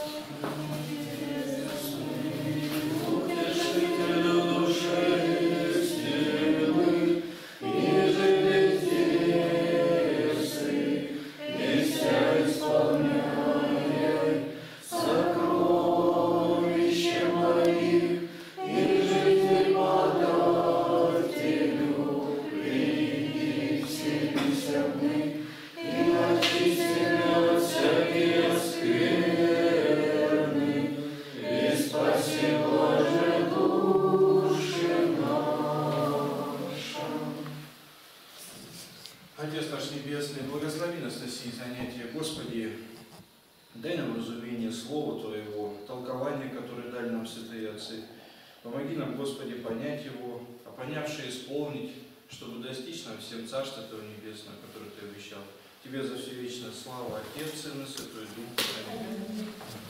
Помоги нам, Господи, понять его, а понявшие исполнить, чтобы достичь нам всем Царства Твоего Небесного, которое Ты обещал. Тебе за все вечная слава, Отец, Сын и Святой Дух. Аминь.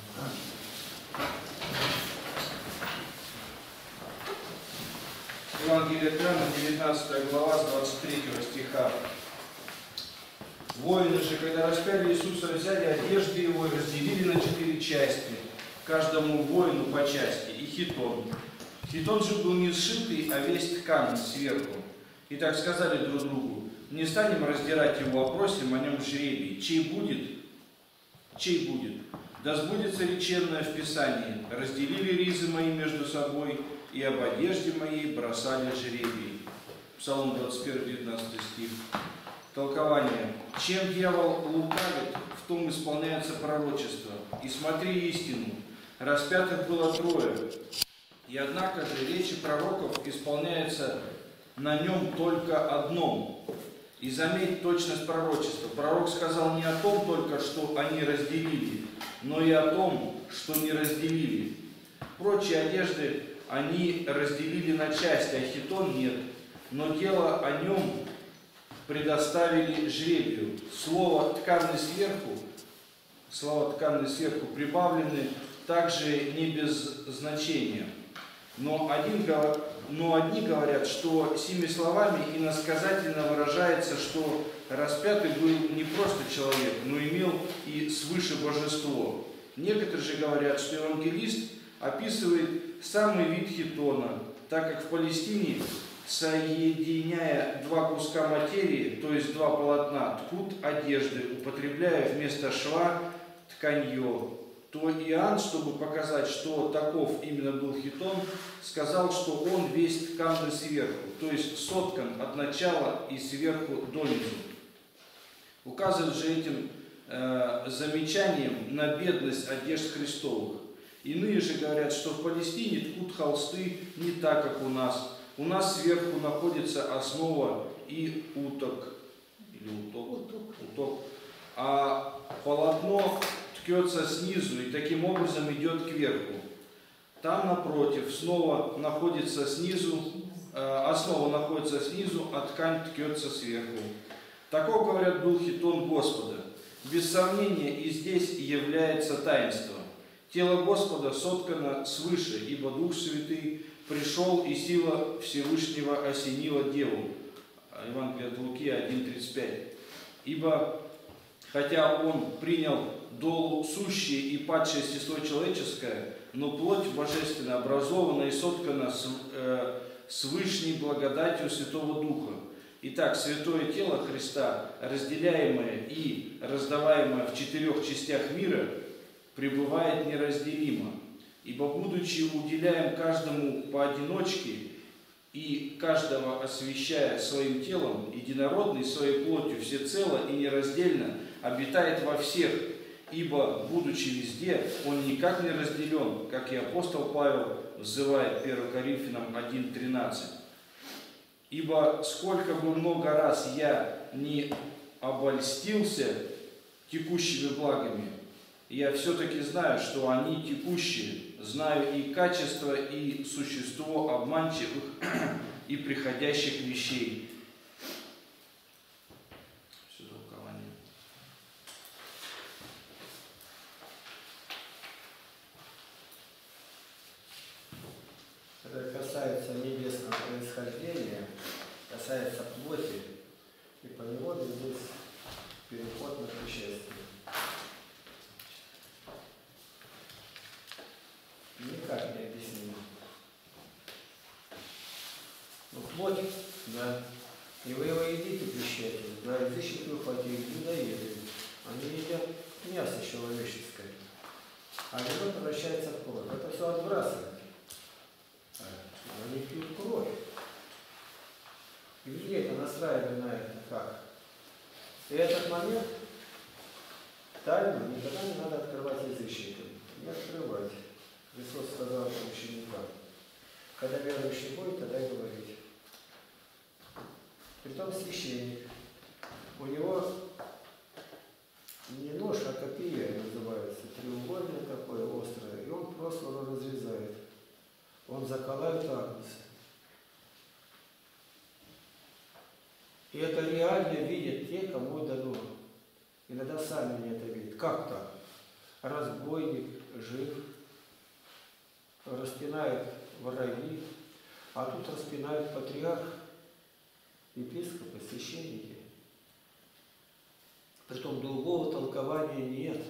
Евангелие от Иоанна, 19 глава, с 23 стиха. Воины же, когда распяли Иисуса, взяли одежды его и разделили на 4 части, каждому воину по части, и хитон. Хитон же был не сшитый, а весь ткань сверху. И так сказали друг другу: не станем раздирать его, а просим о нем жребий. Чей будет? Чей будет? Да сбудется реченное в Писании: разделили ризы мои между собой, и об одежде моей бросали жребий. Псалом 21, 19 стих. Толкование. Чем дьявол лукавит, в том исполняется пророчество. И смотри истину. Распятых было 3. И однако же речи пророков исполняются на нем только одном. И заметь точность пророчества. Пророк сказал не о том только, что они разделили, но и о том, что не разделили. Прочие одежды они разделили на части, а хитон нет. Но дело о нем предоставили жребию. Слова тканный сверху прибавлены также не без значения. Но одни говорят, что сими словами иносказательно выражается, что распятый был не просто человек, но имел и свыше божество. Некоторые же говорят, что евангелист описывает самый вид хитона, так как в Палестине, соединяя 2 куска материи, то есть 2 полотна, ткут одежды, употребляя вместо шва тканье, то Иоанн, чтобы показать, что таков именно был хитон, сказал, что он весь тканный сверху, то есть соткан от начала и сверху донизу. Указывает же этим замечанием на бедность одежд Христовых. Иные же говорят, что в Палестине ткут холсты не так, как у нас. У нас сверху находится основа и уток, а полотно ткется снизу и таким образом идет кверху. Там, напротив, основа находится снизу, а ткань ткется сверху. Таков, говорят, был хитон Господа. Без сомнения, и здесь является таинство. Тело Господа соткано свыше, ибо Дух Святый пришел, и сила Всевышнего осенила Деву. Евангелие от Луки 1:35. Ибо, хотя Он принял долу сущее и падшее естество человеческое, но плоть божественная образована и соткана с вышней благодатью Святого Духа. Итак, святое тело Христа, разделяемое и раздаваемое в 4 частях мира, пребывает неразделимо. Ибо, будучи уделяем каждому поодиночке и каждого освящая своим телом, единородный своей плотью всецело и нераздельно обитает во всех, ибо, будучи везде, он никак не разделен, как и апостол Павел взывает 1 Коринфянам 1:13. Ибо сколько бы много раз я не обольстился текущими благами, я все-таки знаю, что они текущие, знаю и качество, и существо обманчивых и приходящих вещей. Все толкование. Это касается небесного происхождения, касается плоти, и по неволе здесь переход на пришествие. как мне объяснить? Ну, плоть, да. И вы его едите, пищаете, да, язычники ухватили, людоеды. Они едят мясо человеческое. А вино превращается в кровь. Это все отбрасывает. Они пьют кровь. И людей это настраивали на это как? И этот момент тайну никогда не надо открывать язычникам. Не открывать. Христос сказал этому ученикам. Когда верующий будет, тогда и говорить. Притом священник. У него не нож, а копия называется. Треугольное такое, острое. И он просто его разрезает. Он заколает агнца. И это реально видят те, кому дано. Иногда сами не это видят. Как так? Разбойник жив, распинает враги, а тут распинает патриарх, епископы, священники. Притом другого толкования нет.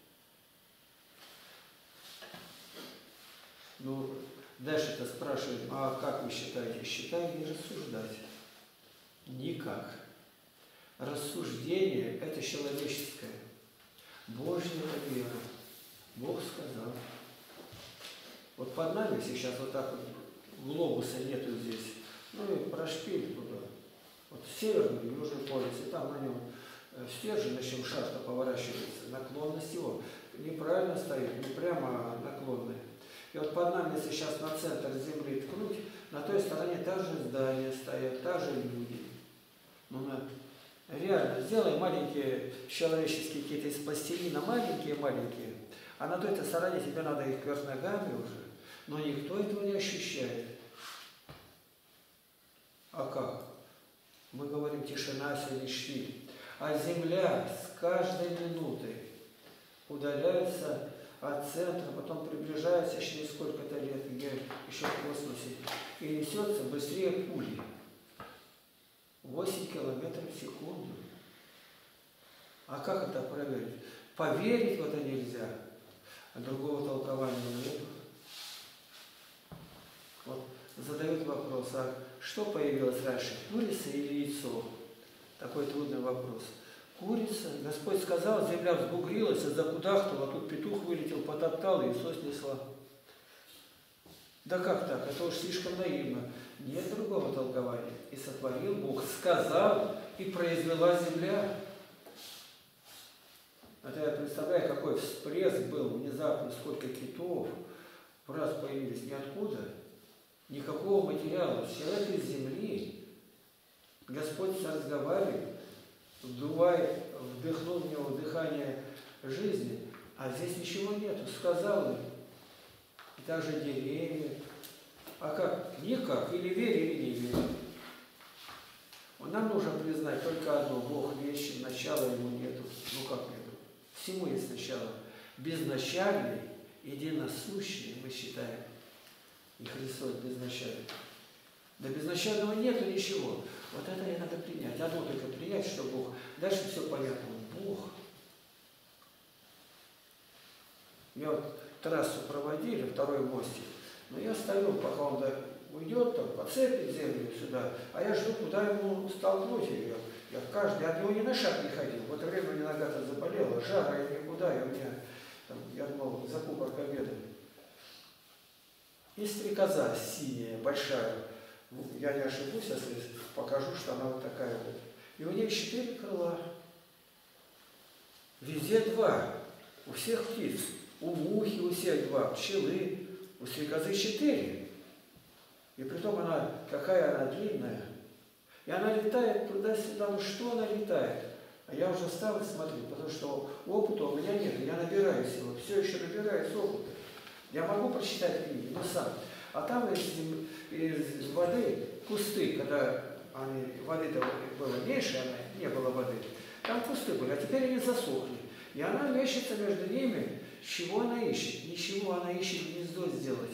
Ну, дальше-то спрашивают, а как вы считаете? Считаю не рассуждать. Никак. Рассуждение – это человеческое. Божья вера. Бог сказал. Вот под нами сейчас вот так вот глобуса нету здесь. Ну и прошпиль туда. Вот северный, южный полюс, и там на нем стержень, на чем шашка поворачивается, наклонность его неправильно стоит, не прямо, а наклонная. И вот под нами, если сейчас на центр земли ткнуть, на той стороне также здания стоят, также люди. Ну, реально, сделай маленькие человеческие какие-то из пластилина, маленькие, а на той стороне тебе надо их кверх ногами уже, но никто этого не ощущает. А как? Мы говорим, тишина, сегодня штиль. А земля с каждой минутой удаляется от центра, потом приближается через сколько-то лет, где еще в космосе, и несется быстрее пули. 8 километров в секунду. А как это проверить? Поверить в это нельзя, а другого толкования нет. Вот задают вопрос, а что появилось раньше, курица или яйцо? Такой трудный вопрос. Курица. Господь сказал, земля взбугрилась, закудахтала, а тут петух вылетел, потоптал, яйцо снесла. Да как так? Это уж слишком наивно. Нет другого толкования. И сотворил Бог, сказал, и произвела земля. Это я представляю, какой всплеск был внезапно, сколько китов в раз появились ниоткуда. Никакого материала. Человек из земли. Господь разговаривает, вдувает, вдохнул в него дыхание жизни, а здесь ничего нету. Сказал им. И также деревья. А как? Никак. Или верь, или не верь. Нам нужно признать только одно. Бог вечен, начала ему нету. Ну как нету? Всему есть начало. Безначальный, единосущный, мы считаем. И Христос безначальный. Да безначального нету ничего. Вот это и надо принять. Одно только принять, что Бог. Дальше все понятно. Бог. Я вот трассу проводили, второй мостик. Но я стою, пока он уйдет, там, подцепит землю сюда, а я жду, куда ему столкнуть ее. Я от него ни на шаг не ходил. В это время у меня нога-то заболела, жара, я никуда, и у меня, там, я думал, закупорка к обеду. И стрекоза синяя, большая. Я не ошибусь, если покажу, что она вот такая вот. И у нее 4 крыла. Везде 2. У всех птиц. У мухи у всех 2, пчелы. У стрекозы 4. И притом она, какая она длинная. И она летает туда-сюда. Ну что она летает? А я уже стал и смотрю, потому что опыта у меня нет. Я набираюсь его. Все еще набираюсь опыта. Я могу прочитать книги, но сам. А там из воды кусты, когда воды-то было меньше, не было воды, там кусты были, а теперь они засохли. И она мечется между ними. Чего она ищет? Ничего, она ищет гнездо сделать.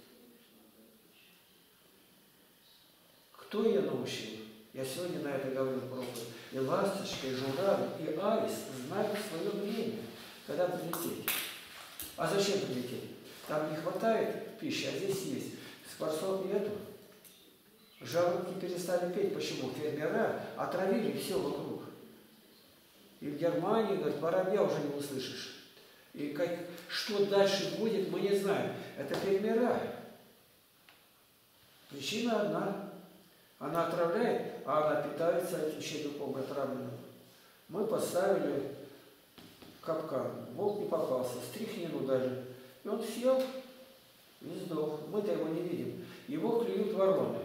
Кто ее научил? Я сегодня на это говорил проповедь. И ласточка, и журавль, и аист знают свое время, когда прилететь. А зачем прилететь? Там не хватает пищи, а здесь есть. Скворцов нету. Жаворонки перестали петь. Почему? Фермера отравили все вокруг. И в Германии, говорит, воробья уже не услышишь. И что дальше будет, мы не знаем. Это фермера. Причина одна. Она отравляет, а она питается этим щебенком отравленным. Мы поставили капкан. Волк не попался, стрихнину дали. И он съел и сдох. Мы-то его не видим. Его клюют вороны.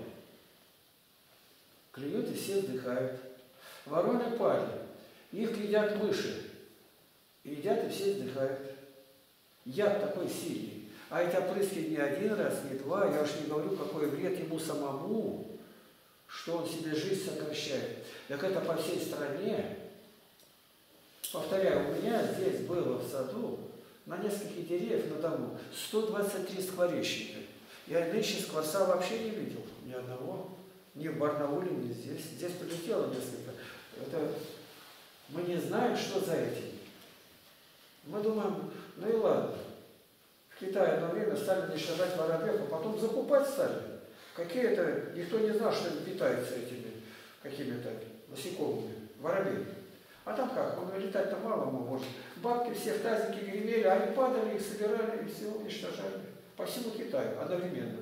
Клюют и все вздыхают. Вороны пали. Их едят мыши. И едят и все вздыхают. Яд такой сильный. А эти опрыски не один раз, не два. Я уж не говорю, какой вред ему самому, что он себе жизнь сокращает. Так это по всей стране. Повторяю, у меня здесь было в саду на нескольких деревьях на дому 123 скворечника. Я нынче скворца вообще не видел. Ни одного. Ни в Барнауле, ни здесь. Здесь прилетело несколько. Это мы не знаем, что за этим. Мы думаем, ну и ладно. В Китае одно время стали уничтожать воробьев, а потом закупать стали. Какие-то, никто не знал, что они питаются этими какими-то насекомыми, воробьями. А там как? Он летать-то мало может. Бабки все в тазике гремели, а они падали, их собирали и все уничтожали. По всему Китаю одновременно.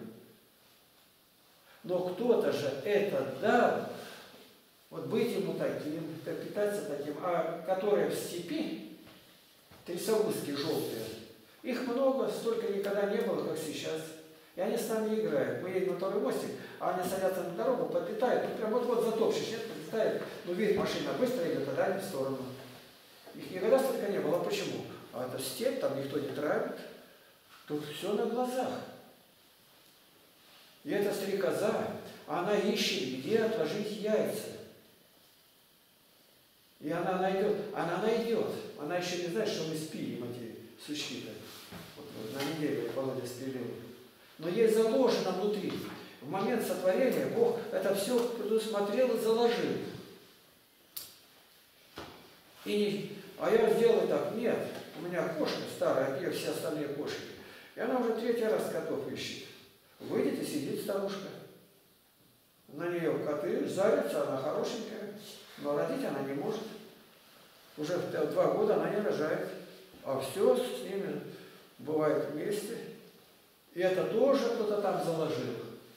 Но кто-то же это дал, вот быть ему таким, питаться таким, а которые в степи, трясогузки желтые, их много, столько никогда не было, как сейчас. И они с нами играют. Мы едем на второй мостик, а они садятся на дорогу, подлетают, ну прям вот-вот затопчешь, нет, подлетает, ну видишь, машина быстро идет, а дальше в сторону. Их никогда столько не было. А почему? А это степь, там никто не травит. Тут все на глазах. И эта стрекоза, она ищет, где отложить яйца. И она найдет, она еще не знает, что мы спилим эти сучки-то. Вот на неделю Володя спилил. Но ей заложено внутри. В момент сотворения Бог это все предусмотрел и заложил. А я сделаю так, нет, у меня кошка старая, от нее все остальные кошки. И она уже третий раз котов ищет. Выйдет и сидит старушка. На нее коты зарятся, она хорошенькая, но родить она не может. Уже в 2 года она не рожает. А все с ними бывает вместе. И это тоже кто-то там заложил.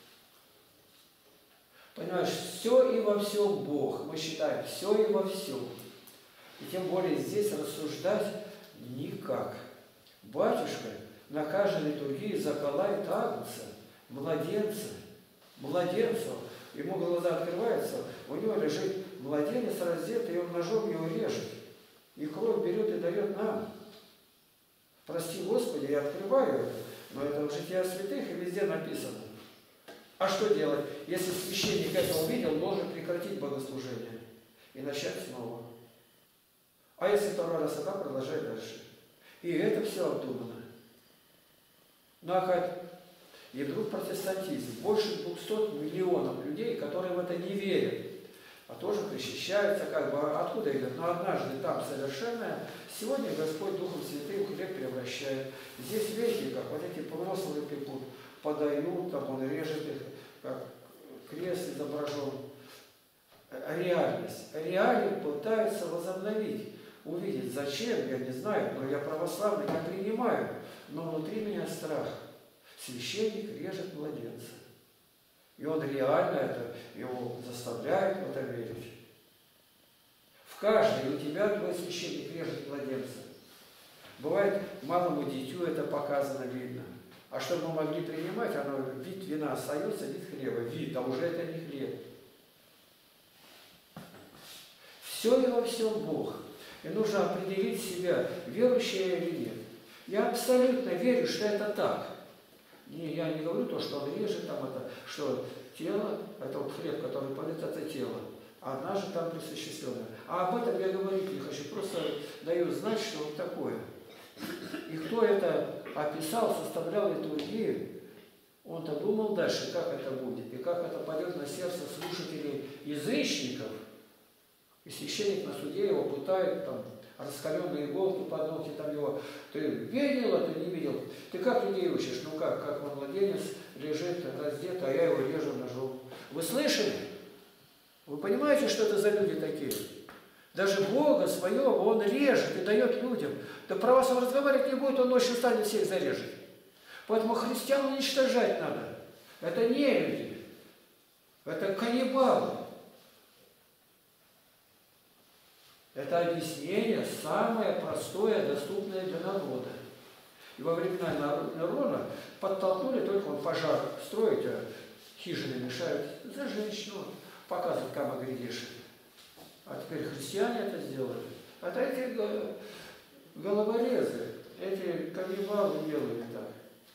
Понимаешь, все и во всем Бог. Мы считаем, все и во всем. И тем более здесь рассуждать никак. Батюшка на каждой литургии заколает агнца, младенца. Ему глаза открываются, у него лежит младенец раздетый, и он ножом его режет. И кровь берет и дает нам. Прости, Господи, я открываю это, но это в Жития святых и везде написано. А что делать? Если священник это увидел, должен прекратить богослужение и начать снова. А если 2 раз это продолжать дальше. И это все обдумано. И вдруг протестантизм. Больше 200 миллионов людей, которые в это не верят. А тоже причащаются, как бы, откуда идет? Но однажды там совершенное, сегодня Господь Духом Святым хлеб превращает. Здесь видите, как вот эти взрослые пекут, подают, там он режет их, как крест изображен. Реальность. Реалии пытаются возобновить. Увидеть, зачем, я не знаю, но я православный, я принимаю, но внутри меня страх. Священник режет младенца. И он реально это, его заставляет в это верить. В каждой у тебя твой священник режет младенца. Бывает, малому дитю это показано, видно. А чтобы мы могли принимать, оно вид вина остается, вид хлеба. Вид, а уже это не хлеб. Все и во всем Бог. И нужно определить себя, верующий я или нет. Я абсолютно верю, что это так. Я не говорю то, что он режет, там это, что тело, это вот хлеб, который падает, это тело. А одна же там присуществленная. А об этом я говорить не хочу, просто даю знать, что вот такое. И кто это описал, составлял литургию, он-то думал дальше, как это будет, и как это пойдет на сердце слушателей язычников. И священник на суде его пытает, там, раскаленные иголки под ногти там его. Ты видел, а ты не видел. Ты как людей учишь? Ну как он младенец лежит раздет, а я его режу ножом. Вы слышали? Вы понимаете, что это за люди такие? Даже Бога своего он режет и дает людям. Да про вас он разговаривать не будет, он ночью станет всех зарежет. Поэтому христиан уничтожать надо. Это не люди. Это каннибалы. Это объяснение самое простое, доступное для народа. И во времена Нерона подтолкнули, только он пожар строить, а хижины мешают, за женщину показывают, как грядешь. А теперь христиане это сделали. А эти головорезы, эти каннибалы делали так.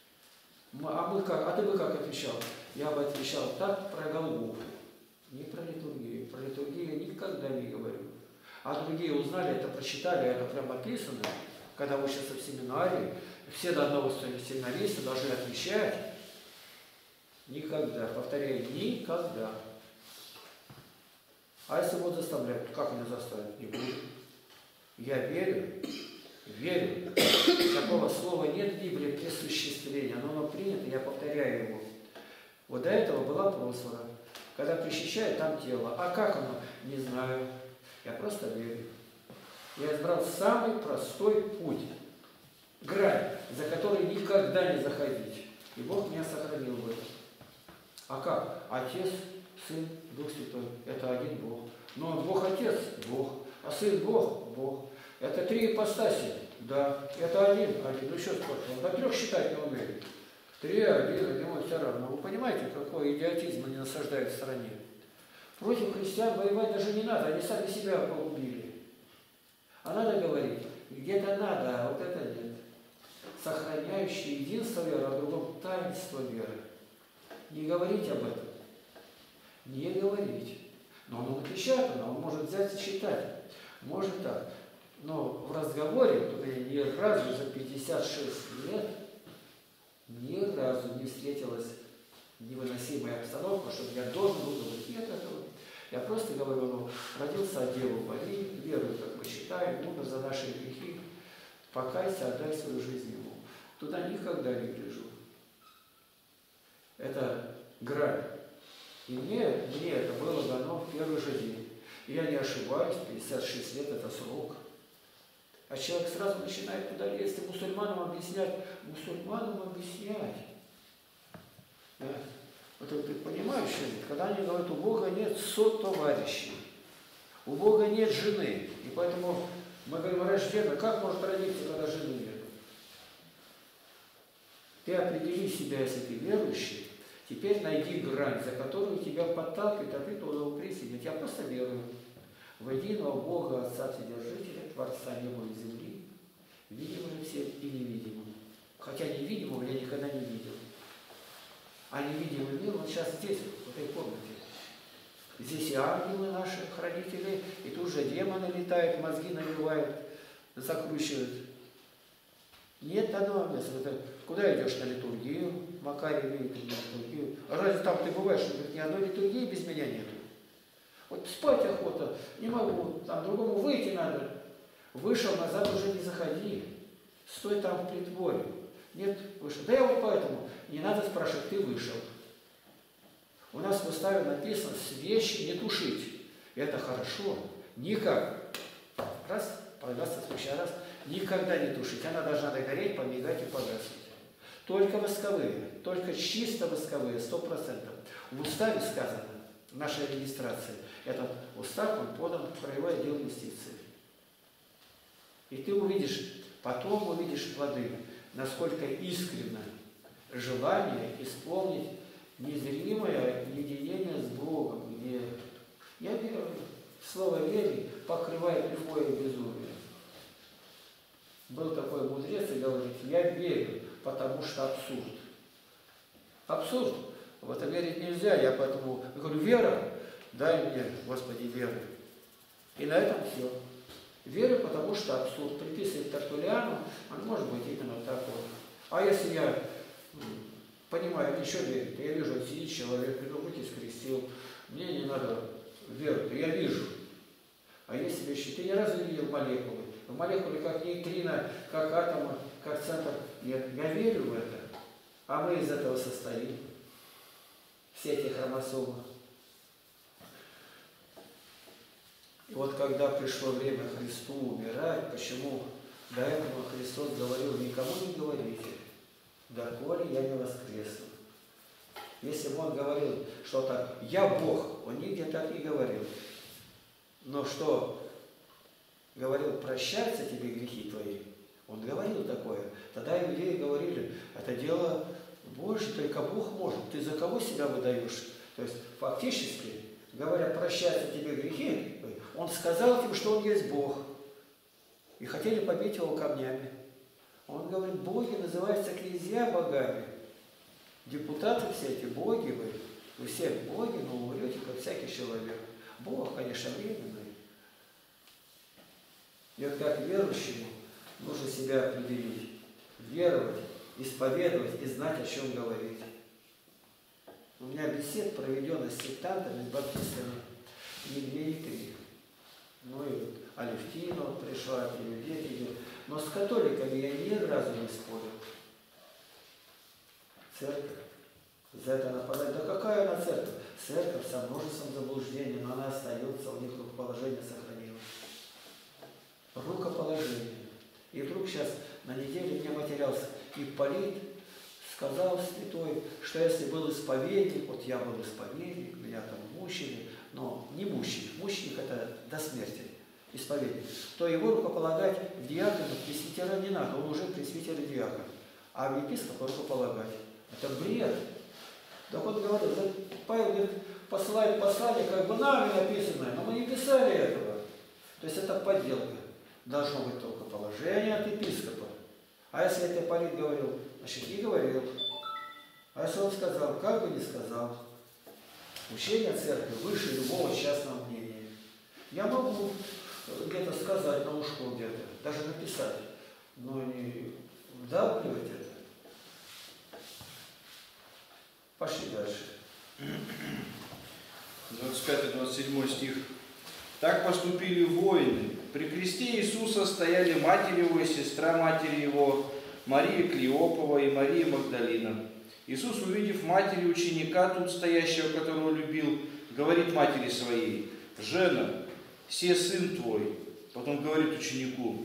А ты бы как отвечал? Я бы отвечал так про Голгофу, не про литургию. Про литургию я никогда не говорю. А другие узнали, это прочитали, это прям описано. Когда учатся в семинарии, все до одного семинариста должны отвечать. Никогда, повторяю, никогда. А если вот заставляют, как меня заставят? Не буду. Я верю. Такого слова нет в Библии пресуществления. Оно принято, я повторяю его. Вот до этого была просфора. Когда причащают, там тело. А как оно? Не знаю. Я просто верю. Я избрал самый простой путь. Грань, за которой никогда не заходить. И Бог меня сохранил в этом. А как? Отец, Сын, Дух Святой. Это один Бог. Но он Бог Отец, Бог. А Сын Бог, Бог. Это три ипостаси. Да. Это один. Ну еще сколько? Он до 3 считать не умеет. 3, 1, ему все равно. Вы понимаете, какой идиотизм они насаждают в стране? Против христиан воевать даже не надо. Они сами себя погубили. А надо говорить, где-то надо, а вот это нет. Сохраняющий единство веры, а другом таинство веры. Не говорить об этом. Не говорить. Но оно напечатано, он может взять и читать. Может так. Но в разговоре, вот у меня ни разу за 56 лет, ни разу не встретилась невыносимая обстановка, что я должен был говорить нет этого. Я просто говорю, ну, родился от Девы Марии, верую, как мы считаем, умер за наши грехи, покайся, отдай свою жизнь Ему. Туда никогда не гляжу. Это грань. И мне это было дано в первый же день. И я не ошибаюсь, 56 лет это срок. А человек сразу начинает туда лезть и мусульманам объяснять. Да. Вот ты понимаешь, когда они говорят, у Бога нет сотоварищей, у Бога нет жены. И поэтому мы говорим, рожденно, как может родиться, когда жены нет? Ты определи себя, если ты верующий, теперь найди грань, за которую тебя подталкивает, а ты туда упри себя. Я просто верую в единого Бога, Отца Вседержителя, Творца неба и земли, видимым всем и невидимым. Хотя невидимого я никогда не видел. А невидимый мир, он сейчас здесь, в этой комнате. Здесь и ангелы наши, хранители, и тут же демоны летают, мозги набивают, закручивают. Нет одного места. Куда идешь на литургию? Макарий видит на литургию. А разве там ты бываешь? Он говорит, ни одной литургии без меня нету. Вот спать охота, не могу, там другому выйти надо. Вышел, назад уже не заходи. Стой там в притворе. Нет, вышел. Да я вот поэтому не надо спрашивать, ты вышел. У нас в уставе написано, свечи не тушить. И это хорошо. Никак. Раз, погасла свеча, раз. Никогда не тушить. Она должна догореть, помигать и погаснуть. Только восковые, только чисто восковые, 100%. В уставе сказано, в нашей регистрации, этот устав, он подан в краевое отдел юстиции. И ты увидишь, потом увидишь плоды, насколько искренно желание исполнить незримое единение с Богом, где я верю, слово веры покрывает любое безумие. Был такой мудрец и говорит, я верю, потому что абсурд. Абсурд. В это верить нельзя, я поэтому говорю, вера, дай мне, Господи, веру. И на этом все. Верю, потому что абсурд. Приписывает Тертуллиану, он может быть именно так вот. А если я понимаю, ничего верить, я вижу, сидит человек, руки скрестил, мне не надо веру, я вижу. А если вещи, ты ни разу не видел молекулы, в молекуле как нейтрино, как атома, как центр. Нет, я верю в это. А мы из этого состоим. Все эти хромосомы. И вот когда пришло время Христу умирать, почему до этого Христос говорил: никому не говорите, доколе я не воскресну. Если бы он говорил что-то «я Бог», он нигде так не говорил. Но что говорил: прощаются тебе грехи твои, он говорил такое. Тогда иудеи говорили: это дело Божье, только Бог может. Ты за кого себя выдаешь? То есть фактически, говоря, прощаются тебе грехи, он сказал им, что он есть Бог. И хотели побить его камнями. Он говорит: боги называются князья богами. Депутаты все эти боги вы все боги, но умрете, как всякий человек. Бог, конечно, временный. И вот как верующему нужно себя определить, веровать, исповедовать и знать, о чем говорить. У меня бесед, проведенных с сектантами, с баптистами, ни две, ни три. Ну и вот Алевтина вот пришла, и людей идет. Но с католиками я ни разу не спорил. Церковь за это нападает. Да какая она церковь? Церковь со множеством заблуждений, но она остается, у них рукоположение сохранилось. Рукоположение. И вдруг сейчас на неделе мне материал Ипполит сказал святой, что если был исповедник, вот я был исповедник, меня там мучили, но не мученик, мученик это до смерти, исповедник, то его рукополагать в диакона, пресвитера не надо, он уже пресвитер и диакон, а в епископа рукополагать. Это бред. Так он говорил, да, Павел говорит, посылает послание, как бы нами написанное, но мы не писали этого. То есть это подделка. Должно быть только положение от епископа. А если это Ипполит говорил, значит не говорил. А если он сказал, как бы не сказал. Учение церкви выше любого частного мнения. Я могу где-то сказать на ушко где-то, даже написать, но не вдавливать это. Пошли дальше. 25-27 стих. Так поступили воины. При кресте Иисуса стояли матерь его и сестра матери его, Мария Клеопова и Мария Магдалина. Иисус, увидев матери ученика, тут стоящего, которого любил, говорит матери своей: «Жена, се сын твой». Потом говорит ученику: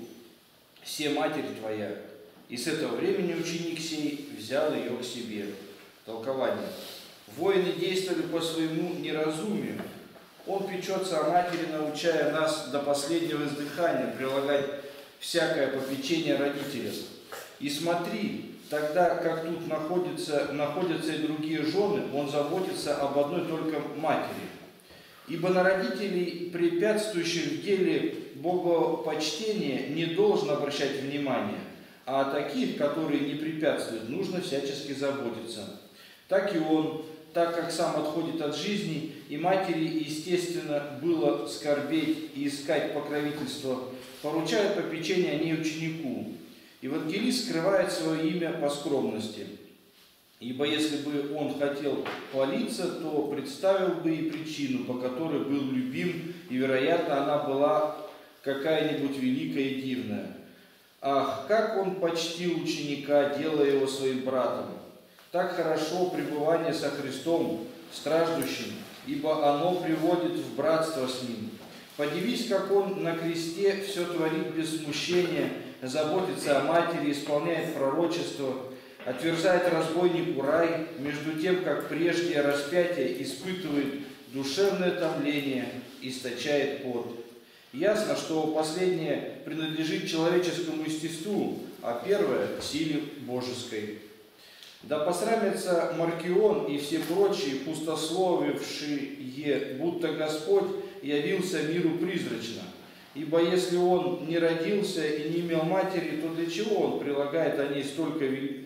«Се матерь твоя». И с этого времени ученик сей взял ее к себе. Толкование. Воины действовали по своему неразумию. Он печется о матери, научая нас до последнего издыхания прилагать всякое попечение родителям. И смотри, тогда как тут находятся и другие жены, он заботится об одной только матери. Ибо на родителей, препятствующих в деле богопочтения, не должен обращать внимания, а о таких, которые не препятствуют, нужно всячески заботиться. Так и он, так как сам отходит от жизни, и матери, естественно, было скорбеть и искать покровительство, поручает попечение о ней ученику. Евангелист скрывает свое имя по скромности, ибо если бы он хотел хвалиться, то представил бы и причину, по которой был любим, и, вероятно, она была какая-нибудь великая и дивная. Ах, как он почтил ученика, делая его своим братом! Так хорошо пребывание со Христом, страждущим, ибо оно приводит в братство с Ним. Подивись, как Он на кресте все творит без смущения, заботится о матери, исполняет пророчество, отверзает разбойнику рай, между тем, как прежде распятие испытывает душевное томление, источает пот. Ясно, что последнее принадлежит человеческому естеству, а первое – силе божеской. Да посрамятся Маркион и все прочие, пустословившие, будто Господь явился миру призрачно. Ибо если он не родился и не имел матери, то для чего он прилагает о ней столь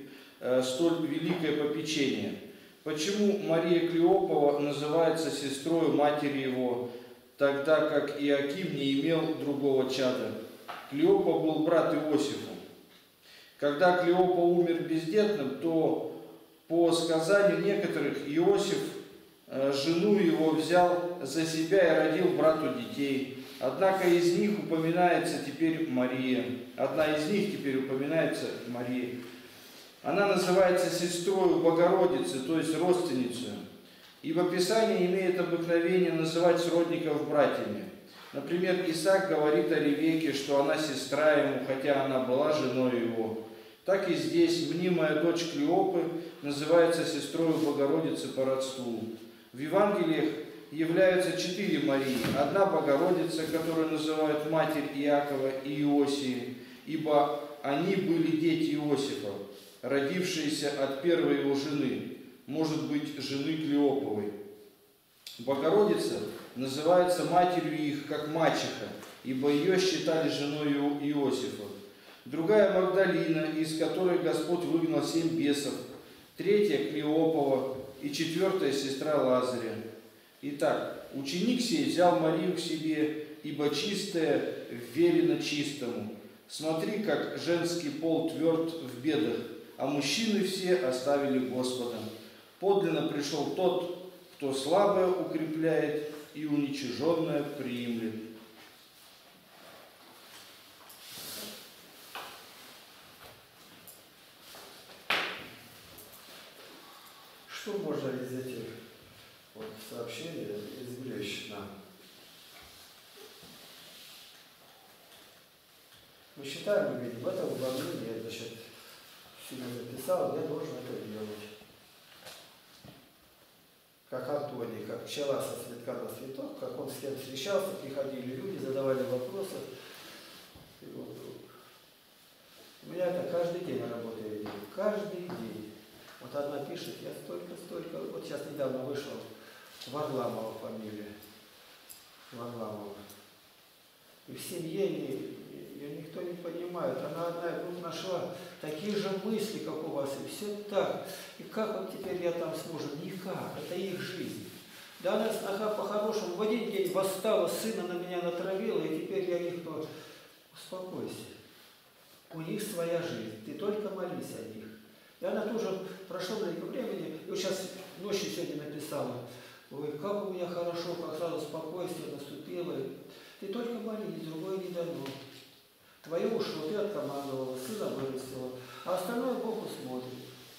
великое попечение? Почему Мария Клеопова называется сестрой матери его, тогда как Иоаким не имел другого чада? Клеопа был брат Иосифу. Когда Клеопа умер бездетным, то, по сказанию некоторых, Иосиф жену его взял за себя и родил брату детей. однако из них упоминается теперь Мария. Одна из них теперь упоминается Мария. Она называется сестрой Богородицы, то есть родственницей. Ибо Писание имеет обыкновение называть сродников братьями. Например, Исаак говорит о Ревекке, что она сестра ему, хотя она была женой его. Так и здесь мнимая дочь Клеопы называется сестрой Богородицы по родству. В Евангелиях являются 4 Марии. Одна Богородица, которую называют матерь Иакова и Иосии, ибо они были дети Иосифа, родившиеся от первой его жены, может быть, жены Клеоповой. Богородица называется матерью их, как мачеха, ибо ее считали женой Иосифа. Другая Магдалина, из которой Господь выгнал 7 бесов. Третья Клеопова и 4-я сестра Лазаря. Итак, ученик сей взял Марию к себе, ибо чистая верена чистому. Смотри, как женский пол тверд в бедах, а мужчины все оставили Господа. Подлинно пришел тот, кто слабое укрепляет и уничиженное приимлет. Что можно из этих сообщений извлечь нам? Мы считаем, мы видим, в этом углублении, я, значит, сильно записал, я должен это делать. Как Антоний, как пчела со цветка на цветок, как он с кем встречался, приходили люди, задавали вопросы. И вот, у меня это каждый день на работе я делаю, каждый день. Вот одна пишет, я столько, вот сейчас недавно вышел, Варламова фамилия, Варламова. И в семье ее никто не понимает. Она одна вдруг нашла такие же мысли, как у вас, и все так. И как вот теперь я там с мужем? Никак, это их жизнь. Да она сноха по-хорошему в один день восстала, сына на меня натравила, и теперь я их то... Успокойся. У них своя жизнь, ты только молись о них. И она тоже прошло много времени, и вот сейчас ночью сегодня написала, ой, как у меня хорошо, как сразу спокойствие наступило. Ты только молись, другое не дано. Твое ушло, ты откомандовала, сына вырастила, а остальное Бог усмотрит.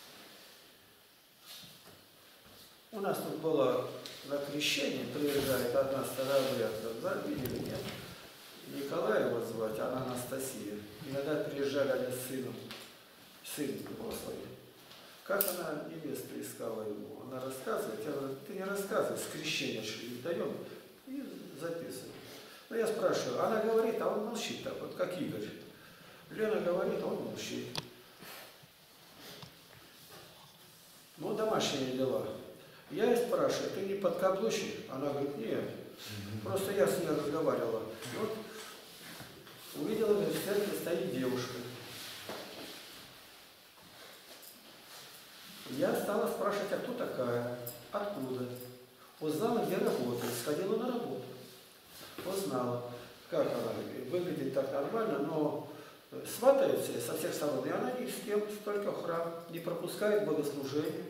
У нас тут было на крещении, приезжает одна старообрядка, да, видели, нет? Николаева звать, она Анастасия. Иногда приезжали они с сыном, сын его своим. Как она невесту искала ему? Она рассказывает, я говорю, ты не рассказывай, с крещения шли, даем и записываем. Но я спрашиваю, она говорит, а он молчит так, вот как Игорь. Лена говорит, а он молчит. Ну, домашние дела. Я ей спрашиваю, ты не подкаблучник? Она говорит, нет. Просто я с ней разговаривала. Вот увидела, в церкви стоит девушка. Я стала спрашивать, а кто такая? Откуда? Узнала, где работает. Сходила на работу. Узнала, как она выглядит так нормально, но сватается со всех сторон, и она ни с кем, только в храм, не пропускает богослужение.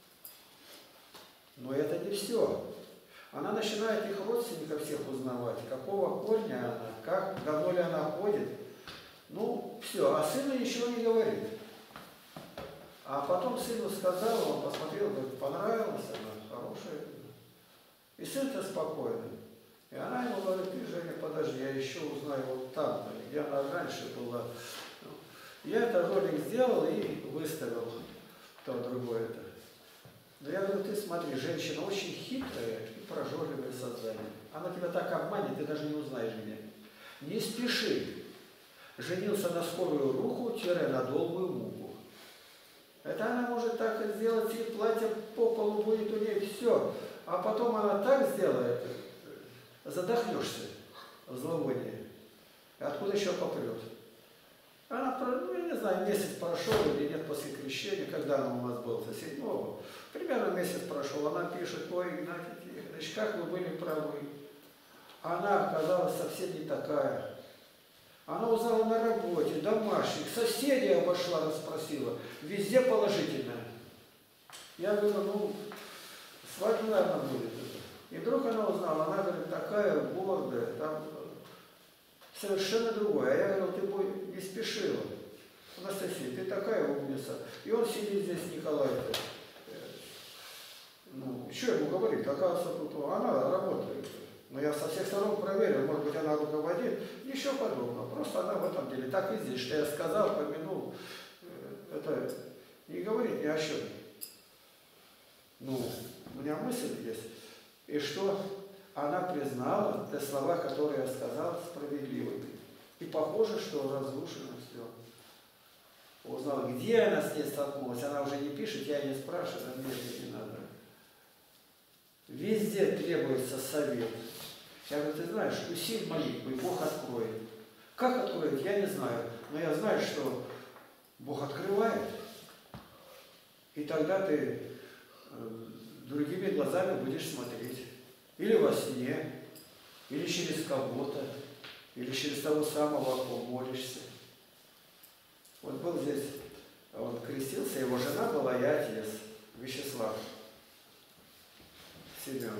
Но это не все. Она начинает их родственников всех узнавать, какого корня она, как давно ли она ходит. Ну, все, а сыну ничего не говорит. А потом сыну сказал, он посмотрел, говорит, понравилась она, хорошая. И сын-то спокойный. И она ему говорит, ты, Женя, подожди, я еще узнаю вот там, где она раньше была. Я этот ролик сделал и выставил то другое-то. Но я говорю, ты смотри, женщина очень хитрая и прожорливое создание. Она тебя так обманет, ты даже не узнаешь меня. Не спеши. Женился на скорую руку, на долгую муку. Это она может так сделать, и платье по полу будет у нее, все. А потом она так сделает, задохнешься в зловонии. Откуда еще попрет? Она, ну, я не знаю, месяц прошел или нет после крещения, когда она у нас была, 7-го. Примерно месяц прошел, она пишет, ой, Игнатий Тихонович, как вы были правы. Она оказалась совсем не такая. Она узнала на работе, домашних, соседей обошла, расспросила. Везде положительное. Я говорю, ну, свадьба, наверное, будет. И вдруг она узнала, она говорит, такая гордая, там совершенно другое. А я говорил, ты не спешила. Анастасия, ты такая умница. И он сидит здесь, Николай. Ну, что ему говорить? Оказывается, тут она работает. Но я со всех сторон проверил, может быть, она руководит. Ничего подобного. Просто она в этом деле. Так и здесь, что я сказал, помянул. Это не говорит ни о чем. Ну, у меня мысль есть. И что она признала те слова, которые я сказал, справедливыми. И похоже, что разрушено все. Узнал, где она с ней столкнулась. Она уже не пишет, я не спрашиваю, мне это не надо. Везде требуется совет. Я говорю, ты знаешь, усиль молитву, и Бог откроет. Как откроет, я не знаю. Но я знаю, что Бог открывает. И тогда ты другими глазами будешь смотреть. Или во сне, или через кого-то, или через того самого, кого молишься. Вот был здесь, он крестился, его жена была и отец, Вячеслав Семенов.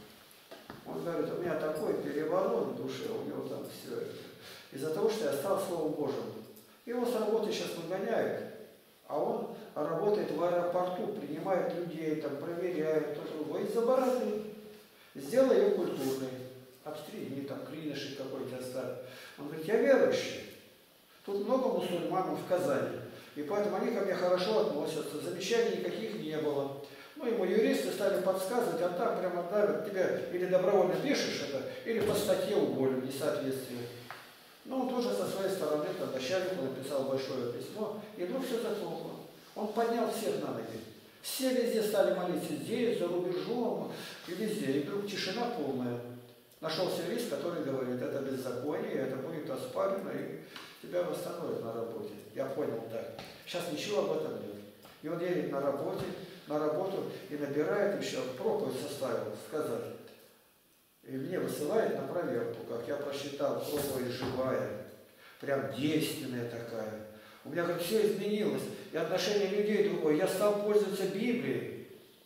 Он говорит, у меня такой переворот в душе, у него там все это. Из-за того, что я стал Словом Божьим. Его с работы сейчас выгоняют, а он работает в аэропорту, принимает людей, там, проверяет, то другое. Из-за бороды. Сделай ее культурной. Обстригни, там, клинышек какой-то оставь. Он говорит, я верующий. Тут много мусульман в Казани. И поэтому они ко мне хорошо относятся. Замечаний никаких не было. Ну, ему юристы стали подсказывать, а там прямо давят тебя, или добровольно пишешь это, или по статье уволят, несоответствие. Ну, он тоже со своей стороны, там, начальнику написал большое письмо, и вдруг все заклопло. Он поднял всех на ноги. Все везде стали молиться, здесь, за рубежом, и везде. И вдруг тишина полная. Нашелся юрист, который говорит, это беззаконие, это будет оспорено, и тебя восстановят на работе. Я понял так. Сейчас ничего об этом нет. И он едет на работу и набирает еще, проповедь составил, сказать. И мне высылает на проверку, как я просчитал, проповедь живая, прям действенная такая. У меня как все изменилось, и отношение людей другое. Я стал пользоваться Библией.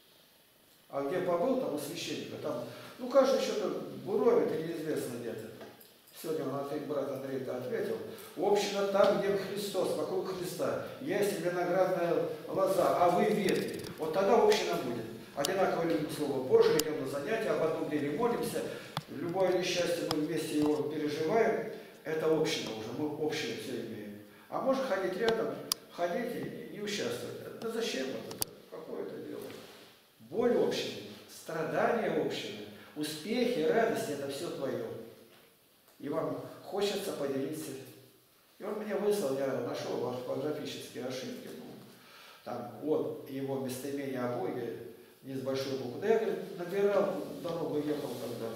А где побыл, там у священника, там, ну, кажется, что-то буровит или неизвестно где-то. Сегодня брат Андрей ответил. Община там, где Христос, вокруг Христа. Есть виноградная лоза, а вы ветви. Вот тогда община будет. Одинаково любим Слово Божие, идем на занятия, об одном деле молимся. Любое несчастье мы вместе его переживаем. Это община уже, мы общее все имеем. А можно ходить рядом, ходить и не участвовать. Да зачем это? Какое это дело? Боль общины, страдания общины, успехи, радости – это все твое. И вам хочется поделиться. И он мне выслал, я нашел орфографические ошибки. Там вот его местоимение о Боге, не с большой буквы. Да я, говорит, набирал, дорогу ехал тогда.